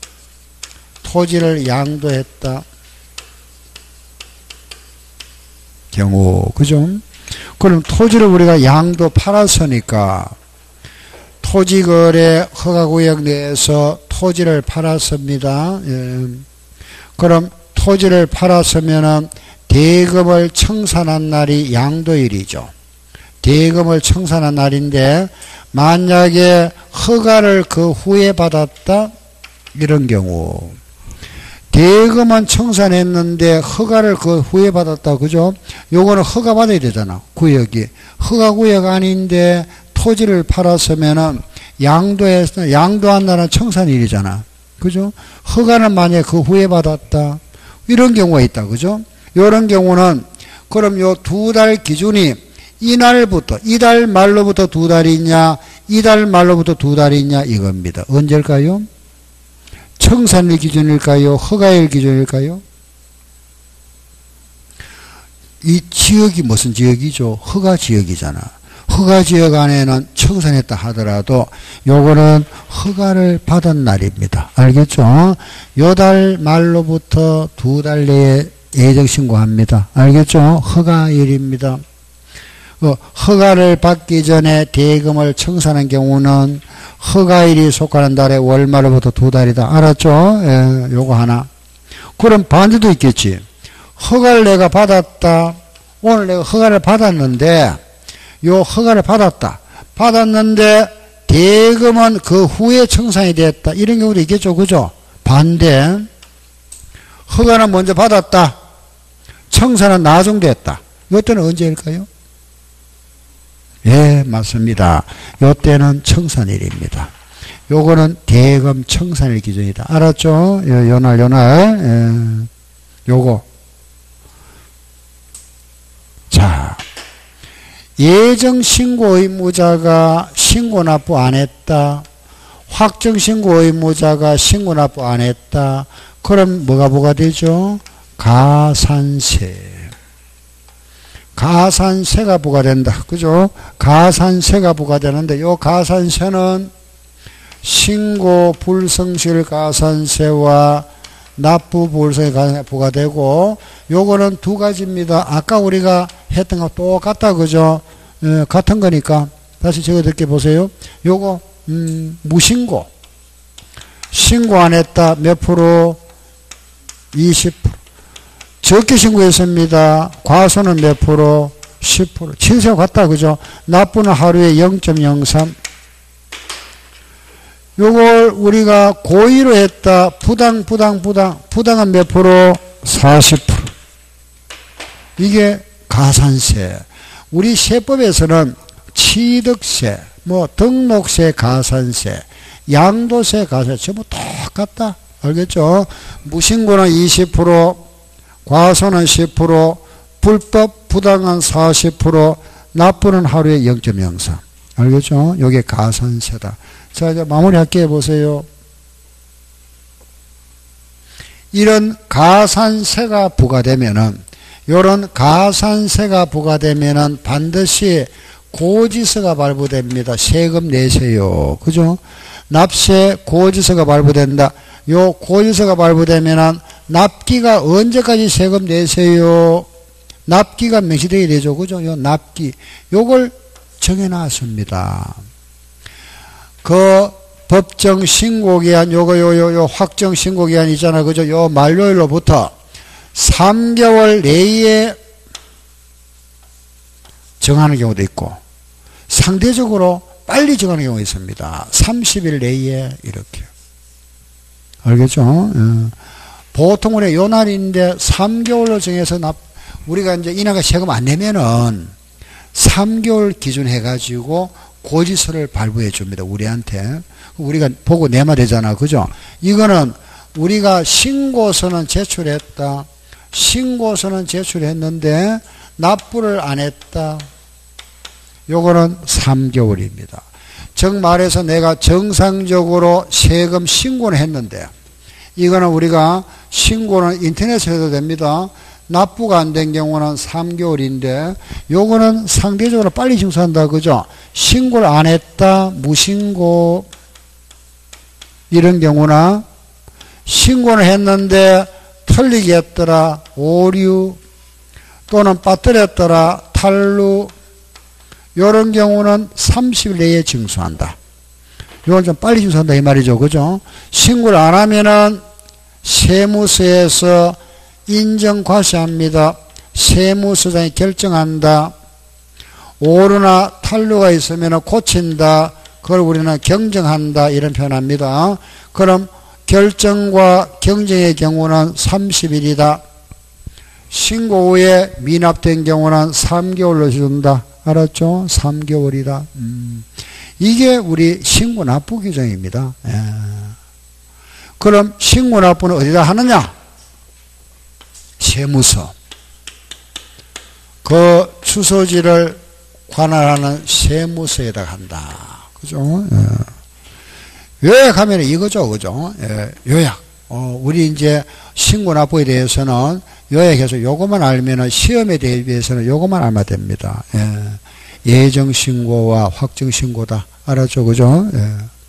토지를 양도했다. 경우, 그죠? 그럼 토지를 우리가 양도 팔았으니까 토지거래 허가구역 내에서 토지를 팔았습니다. 예. 그럼 토지를 팔았으면은 대금을 청산한 날이 양도일이죠. 대금을 청산한 날인데 만약에 허가를 그 후에 받았다. 이런 경우. 대금은 청산했는데 허가를 그 후에 받았다. 그죠? 요거는 허가 받아야 되잖아. 구역이. 허가 구역 아닌데 토지를 팔았으면은 양도해서, 양도한다는 청산일이잖아. 그죠? 허가는 만약에 그 후에 받았다. 이런 경우가 있다. 그죠? 이런 경우는, 그럼 요 두 달 기준이 이날부터, 이달 말로부터 두 달이냐, 이달 말로부터 두 달이냐, 이겁니다. 언제일까요? 청산일 기준일까요? 허가일 기준일까요? 이 지역이 무슨 지역이죠? 허가 지역이잖아. 허가 지역 안에는 청산했다 하더라도 요거는 허가를 받은 날입니다. 알겠죠? 요 달 말로부터 두 달 내에 예정 신고합니다. 알겠죠? 허가일입니다. 어, 허가를 받기 전에 대금을 청산한 경우는 허가일이 속하는 달에 월말로부터 두 달이다. 알았죠? 예, 요거 하나. 그럼 반대도 있겠지. 허가를 내가 받았다. 오늘 내가 허가를 받았는데 요 허가를 받았다. 받았는데 대금은 그 후에 청산이 됐다. 이런 경우도 있겠죠. 그죠? 반대. 허가는 먼저 받았다. 청산은 나중됐다. 이때는 언제일까요? 예, 맞습니다. 이때는 청산일입니다. 요거는 대금 청산일 기준이다. 알았죠? 요, 요날 요날 예, 요거. 자, 예정신고 의무자가 신고 납부 안 했다. 확정신고 의무자가 신고 납부 안 했다. 그럼 뭐가 뭐가 되죠? 가산세. 가산세가 부과된다. 그죠? 가산세가 부과되는데 요 가산세는 신고 불성실 가산세와 납부 불성실 가산세가 부과되고 요거는 두 가지입니다. 아까 우리가 했던 거 똑같다. 그죠? 예, 같은 거니까 다시 적어드릴게 보세요. 요거 음, 무신고. 신고 안 했다. 몇 프로? 이십 퍼센트. 적게 신고했습니다. 과소는 몇 프로? 십 퍼센트. 칠세와 같다. 그죠? 납부는 하루에 영 점 영삼. 요걸 우리가 고의로 했다. 부당, 부당, 부당. 부당은 몇 프로? 사십 퍼센트. 이게 가산세. 우리 세법에서는 취득세, 뭐 등록세, 가산세, 양도세, 가산세 전부 똑같다. 알겠죠? 무신고는 이십 퍼센트, 과소는 십 퍼센트, 불법 부당은 사십 퍼센트, 납부는 하루에 영 점 영삼. 알겠죠? 요게 가산세다. 자, 이제 마무리할게요. 보세요. 이런 가산세가 부과되면은, 요런 가산세가 부과되면은 반드시 고지서가 발부됩니다. 세금 내세요. 그죠? 납세 고지서가 발부된다. 요 고지서가 발부되면은 납기가 언제까지 세금 내세요? 납기가 명시되게 되죠. 그죠? 요 납기. 요걸 정해놨습니다. 그 법정 신고기한 요거 요 요 요 확정 신고기한 있잖아. 그죠? 요 만료일로부터 삼 개월 내에 정하는 경우도 있고 상대적으로 빨리 정하는 경우가 있습니다. 삼십 일 내에 이렇게. 알겠죠? 예. 보통 우리 요 날인데 삼 개월로 정해서 납 우리가 이제 이나가 세금 안 내면은 삼 개월 기준 해가지고 고지서를 발부해 줍니다. 우리한테. 우리가 보고 내면 되잖아. 그죠? 이거는 우리가 신고서는 제출했다. 신고서는 제출했는데 납부를 안 했다. 요거는 삼 개월입니다. 즉 말해서 내가 정상적으로 세금 신고는 했는데 이거는 우리가 신고는 인터넷에서 해도 됩니다. 납부가 안 된 경우는 삼 개월인데 요거는 상대적으로 빨리 징수한다. 그죠? 신고를 안 했다. 무신고 이런 경우나 신고를 했는데 틀리게 했더라. 오류 또는 빠뜨렸더라. 탈루 이런 경우는 삼십 일 내에 징수한다. 이걸 좀 빨리 징수한다 이 말이죠. 그죠? 신고를 안 하면은 세무서에서 인정과세합니다. 세무서장이 결정한다. 오류나 탈루가 있으면 고친다. 그걸 우리는 경정한다. 이런 표현합니다. 그럼 결정과 경정의 경우는 삼십 일이다. 신고 후에 미납된 경우는 삼 개월로 준다. 알았죠? 삼 개월이다. 음. 이게 우리 신고납부 규정입니다. 예. 그럼 신고납부는 어디다 하느냐? 세무서. 그 주소지를 관할하는 세무서에다 한다. 그죠? 예. 요약하면 이거죠. 그죠? 예. 요약. 어, 우리 이제 신고납부에 대해서는 요약해서 요것만 알면은 시험에 대비해서는 요것만 알면 됩니다. 예. 예정신고와 확정신고다. 알았죠? 그죠? 예.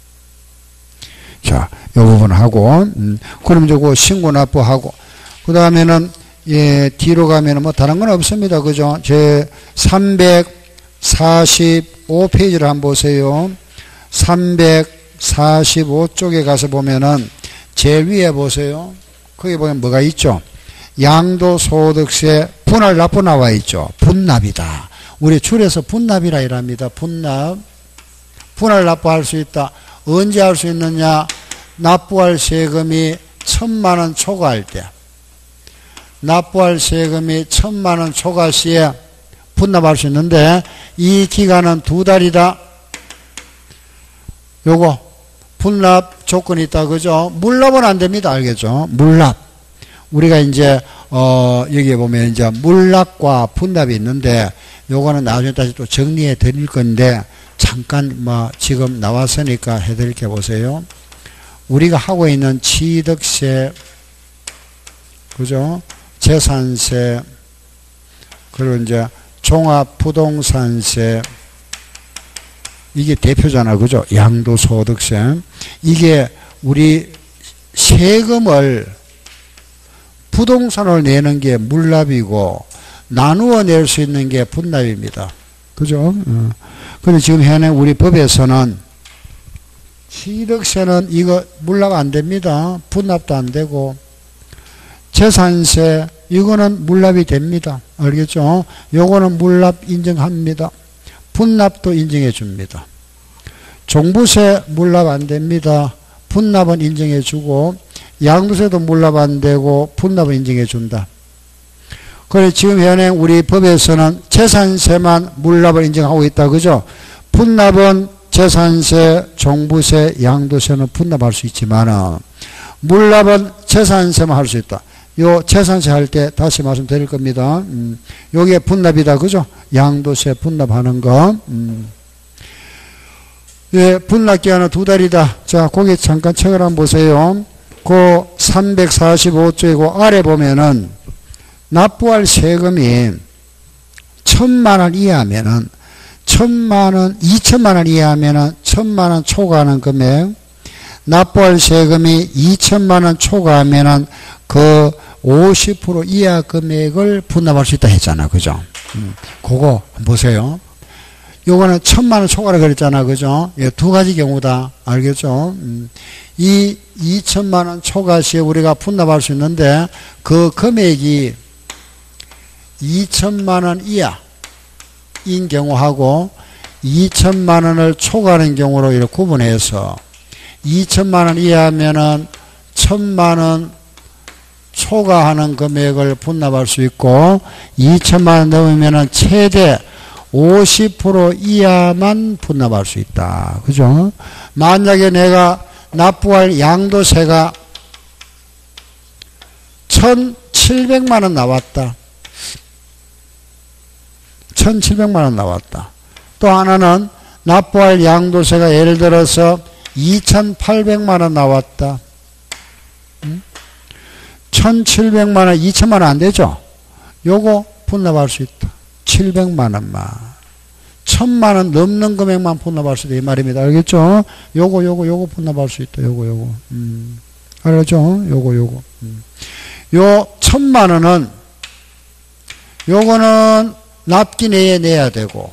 자, 요 부분 하고, 음, 그럼 저거 신고납부하고, 그 다음에는, 예, 뒤로 가면은 뭐 다른 건 없습니다. 그죠? 제 삼백사십오 페이지를 한번 보세요. 삼백사십오 쪽에 가서 보면은 제일 위에 보세요. 거기 보면 뭐가 있죠? 양도소득세 분할납부 나와 있죠. 분납이다. 우리 줄여서 분납이라 이랍니다. 분납. 분할납부할 수 있다. 언제 할 수 있느냐? 납부할 세금이 천만 원 초과할 때. 납부할 세금이 천만 원 초과 시에 분납할 수 있는데 이 기간은 두 달이다. 요거 분납 조건이 있다. 그죠? 물납은 안 됩니다. 알겠죠? 물납. 우리가 이제 어 여기에 보면 이제 물납과 분납이 있는데 요거는 나중에 다시 또 정리해 드릴 건데 잠깐 뭐 지금 나왔으니까 해 드릴게 보세요. 우리가 하고 있는 취득세, 그죠? 재산세, 그리고 이제 종합부동산세, 이게 대표잖아. 그죠? 양도소득세. 이게 우리 세금을 부동산을 내는 게 물납이고 나누어 낼 수 있는 게 분납입니다. 그죠? 어. 근데 지금 현행 우리 법에서는 취득세는 이거 물납 안 됩니다. 분납도 안 되고 재산세 이거는 물납이 됩니다. 알겠죠? 요거는 물납 인정합니다. 분납도 인정해 줍니다. 종부세 물납 안 됩니다. 분납은 인정해 주고 양도세도 물납 안 되고 분납은 인정해 준다. 그래 지금 현행 우리 법에서는 재산세만 물납을 인정하고 있다. 그죠? 분납은 재산세, 종부세, 양도세는 분납할 수 있지만 물납은 재산세만 할 수 있다. 요 재산세 할 때 다시 말씀드릴 겁니다. 음, 요게 분납이다. 그죠? 양도세 분납하는 거. 음. 예, 분납기한은 두 달이다. 자, 거기 잠깐 책을 한번 보세요. 그 삼백사십오 쪽이고 아래 보면은 납부할 세금이 천만 원 이하면은 천만 원, 이천만 원 이하면은 천만 원 초과하는 금액, 납부할 세금이 이천만 원 초과하면은 그 오십 퍼센트 이하 금액을 분납할 수 있다 했잖아. 그죠? 음, 그거 보세요. 요거는 천만 원 초과라 그랬잖아. 그죠? 예, 두 가지 경우다. 알겠죠? 음, 이 이천만 원 초과 시에 우리가 분납할 수 있는데 그 금액이 이천만 원 이하인 경우하고 이천만 원을 초과하는 경우로 이렇게 구분해서 이천만 원 이하면은 천만 원 초과하는 금액을 분납할 수 있고 이천만 원 넘으면은 최대 오십 퍼센트 이하만 분납할 수 있다. 그죠? 만약에 내가 납부할 양도세가 천칠백만 원 나왔다. 천칠백만 원 나왔다. 또 하나는 납부할 양도세가 예를 들어서 이천팔백만 원 나왔다. 응? 천칠백만 원, 이천만 원 안 되죠? 요거 분납할 수 있다. 칠백만 원만. 천만 원 넘는 금액만 분납할 수 있다. 이 말입니다. 알겠죠? 요거, 요거, 요거 분납할 수 있다. 요거, 요거. 음. 알았죠? 요거, 요거. 음. 요 천만 원은, 요거는 납기 내에 내야 되고,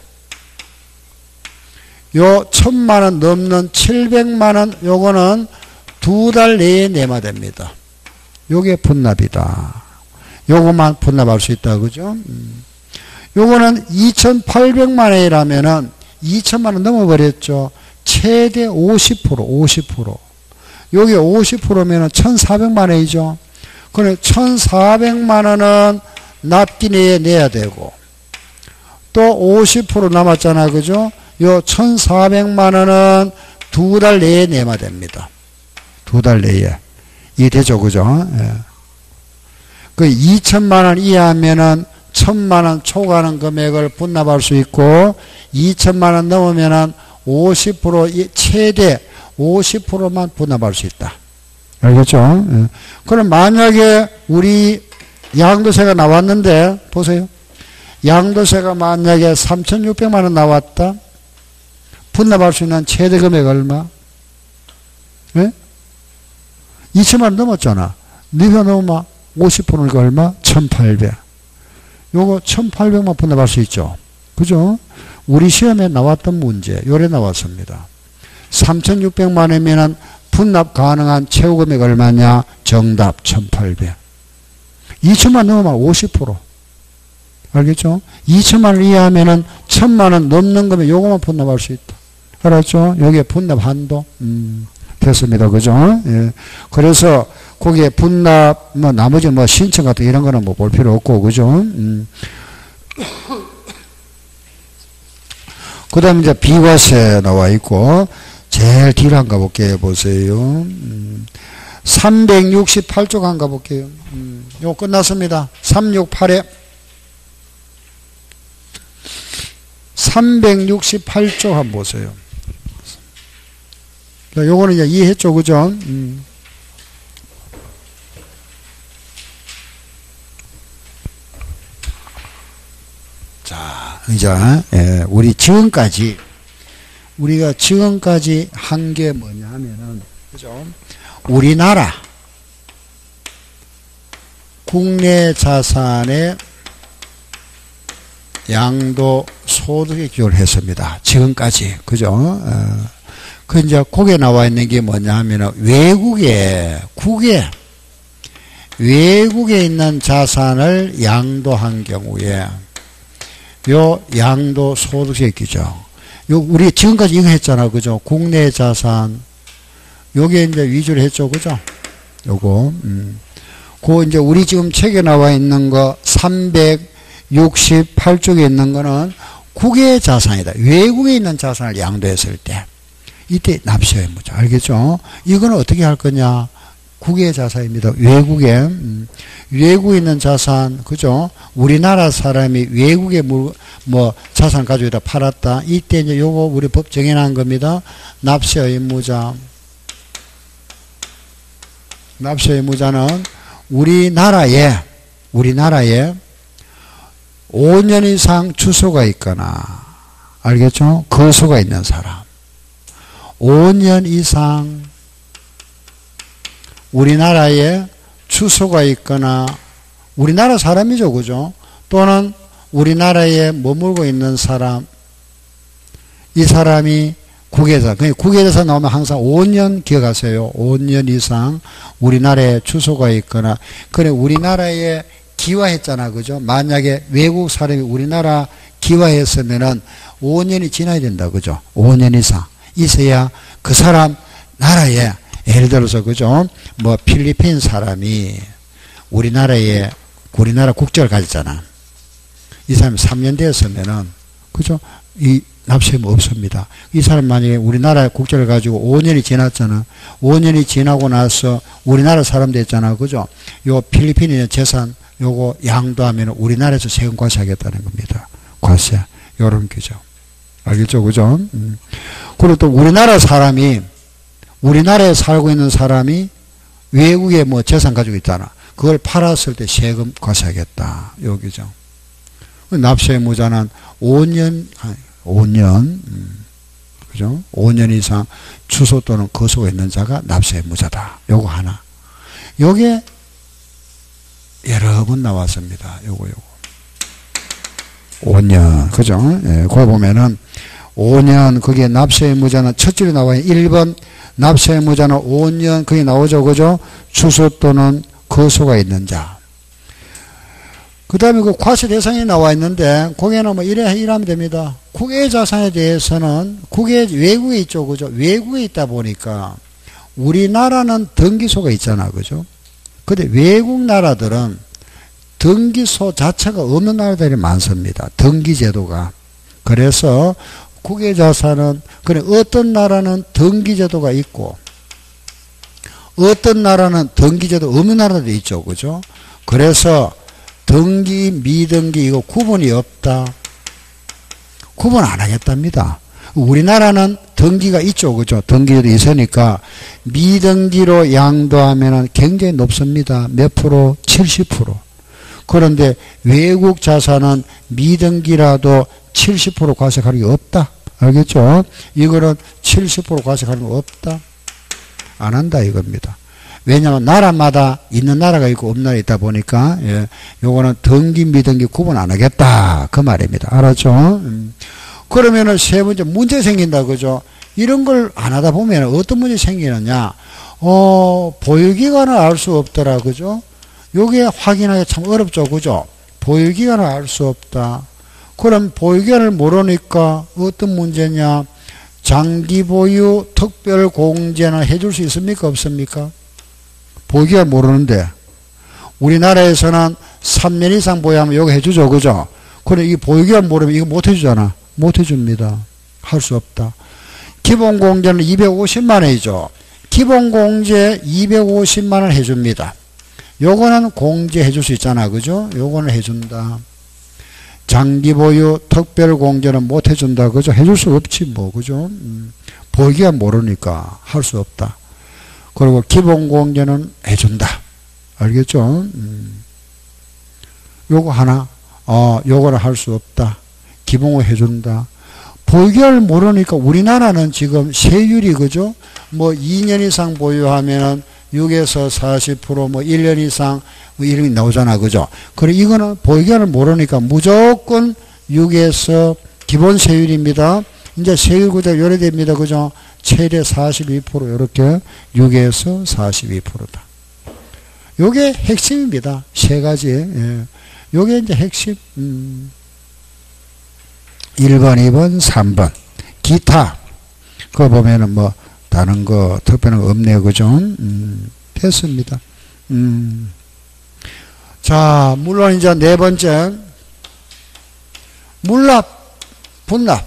요 천만 원 넘는 칠백만 원, 요거는 두 달 내에 내면 됩니다. 요게 분납이다. 요것만 분납할 수 있다. 그죠? 음. 요거는 이천팔백만 원이라면은 이천만 원 넘어버렸죠. 최대 오십 퍼센트, 오십 퍼센트. 요게 오십 퍼센트면은 천사백만 원이죠. 그래, 천사백만 원은 납기 내에 내야 되고, 또 오십 퍼센트 남았잖아. 그죠? 요 천사백만 원은 두 달 내에 내면 됩니다. 두 달 내에. 이해되죠? 그죠? 예. 그 이천만 원 이하면은 천만 원 초과하는 금액을 분납할 수 있고, 이천만 원 넘으면은 오십 퍼센트, 최대 오십 퍼센트만 분납할 수 있다. 알겠죠? 예. 그럼 만약에 우리 양도세가 나왔는데, 보세요. 양도세가 만약에 삼천육백만 원 나왔다. 분납할 수 있는 최대 금액 얼마? 예? 이천만 원 넘었잖아. 네가 넘으면 오십 퍼센트가 얼마? 천팔백. 요거 천팔백만 분납할 수 있죠. 그죠? 우리 시험에 나왔던 문제, 요래 나왔습니다. 삼천육백만 원이면 분납 가능한 최고 금액 얼마냐? 정답 천팔백. 이천만 원 넘으면 오십 퍼센트. 알겠죠? 이천만 원 이하면은 천만 원 넘는 거면 요거만 분납할 수 있다. 알았죠? 여기에 분납 한도. 음, 됐습니다. 그죠? 예. 그래서 거기에 분납, 뭐, 나머지 뭐, 신청 같은 이런 거는 뭐 볼 필요 없고, 그죠? 음. 그 다음에 이제 비과세 나와 있고, 제일 뒤로 한가 볼게요. 보세요. 음. 삼백육십팔 쪽 한가 볼게요. 음. 이거 끝났습니다. 삼백육십팔에 삼백육십팔 쪽 한번 보세요. 요거는 이제 이해했죠, 그죠? 음. 자, 이제, 예, 우리 지금까지, 우리가 지금까지 한 게 뭐냐 하면은, 그죠? 우리나라, 국내 자산의 양도 소득의 기호를 했습니다. 지금까지. 그죠? 어. 그 이제 거기에 나와 있는 게 뭐냐 하면은 외국에, 국외, 외국에 있는 자산을 양도한 경우에 요 양도 소득세 기죠. 요 우리 지금까지 이거 했잖아. 그죠? 국내 자산. 요게 이제 위주로 했죠. 그죠? 요거. 음. 그 이제 우리 지금 책에 나와 있는 거 삼백육십팔 쪽에 있는 거는 국외 자산이다. 외국에 있는 자산을 양도했을 때 이때 납세 의무자. 알겠죠? 이거는 어떻게 할 거냐? 국외 자산입니다. 외국에 음, 외국에 있는 자산, 그죠? 우리나라 사람이 외국에 물, 뭐 자산 가지고 있다 팔았다. 이때 이제 요거 우리 법 정해놓은 겁니다. 납세 의무자. 납세 의무자는 우리나라에 우리나라에 오 년 이상 주소가 있거나, 알겠죠? 거소가 있는 사람. 오 년 이상 우리나라에 주소가 있거나, 우리나라 사람이죠. 그죠? 또는 우리나라에 머물고 있는 사람, 이 사람이 국외자, 국외에서 나오면 항상 오 년 기억하세요. 오 년 이상 우리나라에 주소가 있거나, 그래, 우리나라에 기와했잖아. 그죠? 만약에 외국 사람이 우리나라 기와했으면은 오 년이 지나야 된다. 그죠? 오 년 이상. 있어야 그 사람 나라에, 예를 들어서, 그죠? 뭐, 필리핀 사람이 우리나라에, 우리나라 국적을 가졌잖아. 이 사람이 삼 년 됐으면은, 그죠? 이 납세금 없습니다. 이 사람 만약에 우리나라 국적을 가지고 오 년이 지났잖아. 오 년이 지나고 나서 우리나라 사람 됐잖아. 그죠? 요 필리핀의 재산, 요거 양도하면 우리나라에서 세금 과세하겠다는 겁니다. 과세. 요런 규정. 알겠죠? 그죠? 음. 그리고 또 우리나라 사람이, 우리나라에 살고 있는 사람이 외국에 뭐 재산 가지고 있잖아. 그걸 팔았을 때 세금 과세하겠다. 요 규정. 납세 의무자는 오 년, 오 년, 음. 그죠? 오 년 이상 주소 또는 거소가 있는 자가 납세 의무자다. 요거 하나. 요게 여러 번 나왔습니다. 요거, 요거. 오 년. 그죠? 예, 그거 보면은 오 년, 거기에 납세 의무자는 첫 줄에 나와요. 일 번, 납세 의무자는 오 년, 거기 나오죠. 그죠? 주소 또는 거소가 있는 자. 그 다음에 그 과세 대상이 나와 있는데, 거기에는 뭐 이래, 이러면 됩니다. 국외 자산에 대해서는, 국외, 외국에 있죠. 그죠? 외국에 있다 보니까, 우리나라는 등기소가 있잖아. 그죠? 근데 외국 나라들은 등기소 자체가 없는 나라들이 많습니다. 등기제도가. 그래서 국외자산은, 그래, 어떤 나라는 등기제도가 있고, 어떤 나라는 등기제도 없는 나라도 있죠. 그죠? 그래서 등기, 미등기, 이거 구분이 없다. 구분 안 하겠답니다. 우리나라는 등기가 있죠. 그죠? 등기제도 있으니까 미등기로 양도하면 굉장히 높습니다. 몇 프로? 칠십 퍼센트. 그런데 외국 자산은 미등기라도 칠십 퍼센트 과세할 게 없다. 알겠죠? 이거는 칠십 퍼센트 과세할 게 없다. 안 한다 이겁니다. 왜냐하면 나라마다 있는 나라가 있고 없는 나라가 있다 보니까, 예, 요거는 등기 미등기 구분 안 하겠다 그 말입니다. 알았죠? 음. 그러면은 세 번째 문제 생긴다 그죠? 이런 걸 안 하다 보면 어떤 문제 생기느냐? 어, 보유기간을 알 수 없더라 그죠? 요게 확인하기 참 어렵죠 그죠? 보유기간을 알 수 없다. 그럼 보유기간을 모르니까 어떤 문제냐? 장기보유 특별공제는 해줄 수 있습니까 없습니까? 보유기간 모르는데 우리나라에서는 삼 년 이상 보유하면 이거 해주죠 그죠? 그래 이 보유기간 모르면 이거 못 해주잖아. 못 해줍니다. 할 수 없다. 기본공제는 이백오십만 원이죠. 기본공제 이백오십만 원 해줍니다. 요거는 공제 해줄 수 있잖아 그죠? 요거는 해준다. 장기보유 특별공제는 못 해준다 그죠? 해줄 수 없지 뭐 그죠? 음, 보기가 모르니까 할 수 없다. 그리고 기본공제는 해준다. 알겠죠? 음. 요거 하나 어 요거는 할 수 없다. 기본을 해준다. 보유기간을 모르니까 우리나라는 지금 세율이 그죠? 뭐 이 년 이상 보유하면은 육에서 사십 퍼센트 뭐 일 년 이상 뭐 이런 게 나오잖아 그죠? 그래 이거는 보유기간을 모르니까 무조건 육에서 기본 세율입니다. 이제 세율 그대로 요래 됩니다 그죠? 최대 사십이 퍼센트 이렇게 육에서 사십이 퍼센트다. 요게 핵심입니다. 세 가지. 예. 요게 이제 핵심. 음. 일 번, 이 번, 삼 번. 기타. 그거 보면은 뭐, 다른 거, 특별한 거 없네요. 그죠? 음, 됐습니다. 음. 자, 물론 이제 네 번째. 물납, 분납.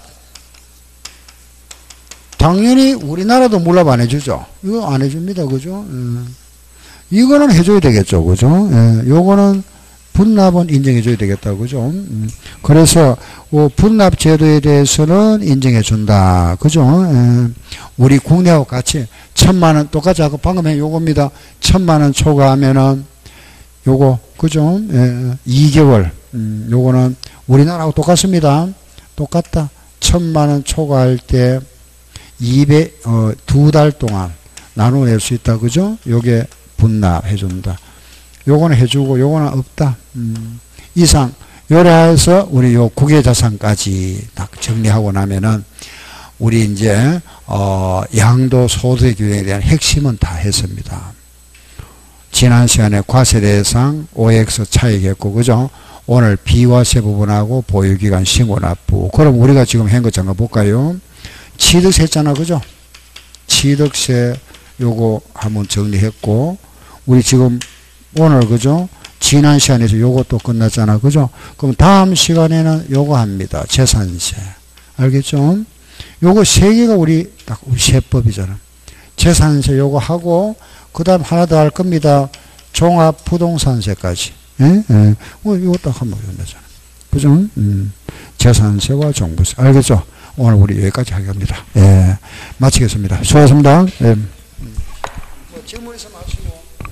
당연히 우리나라도 물납 안 해주죠. 이거 안 해줍니다. 그죠? 음. 이거는 해줘야 되겠죠. 그죠? 예, 요거는 분납은 인정해줘야 되겠다. 그죠? 음. 그래서, 어, 분납 제도에 대해서는 인정해준다. 그죠? 예. 우리 국내하고 같이 천만 원 똑같이 하고 방금 해 요겁니다. 천만 원 초과하면은 요거, 그죠? 예. 이 개월. 음, 요거는 우리나라하고 똑같습니다. 똑같다. 천만 원 초과할 때 이백, 어, 두 달 동안 나눠낼 수 있다. 그죠? 요게 분납해준다. 요거는 해주고 요거는 없다. 음, 이상 요래 해서 우리 요 국외자산까지 딱 정리하고 나면은 우리 이제 어, 양도소득 규정에 대한 핵심은 다 했습니다. 지난 시간에 과세 대상 오엑스 차익했고 그죠? 오늘 비과세 부분하고 보유기간 신고납부. 그럼 우리가 지금 한 거 잠깐 볼까요? 취득세 했잖아 그죠? 취득세 요거 한번 정리했고 우리 지금 오늘 그죠? 지난 시간에서 요것도 끝났잖아. 그죠? 그럼 다음 시간에는 요거 합니다. 재산세. 알겠죠? 요거 세 개가 우리 딱 세법이잖아. 재산세 요거 하고 그 다음 하나 더 할 겁니다. 종합부동산세까지. 예? 예. 어, 이거 딱 한번 끝나잖아. 그죠? 음. 재산세와 종부세. 알겠죠? 오늘 우리 여기까지 하겠습니다. 예. 마치겠습니다. 수고하셨습니다. 예. 뭐 질문 있으면 하시고.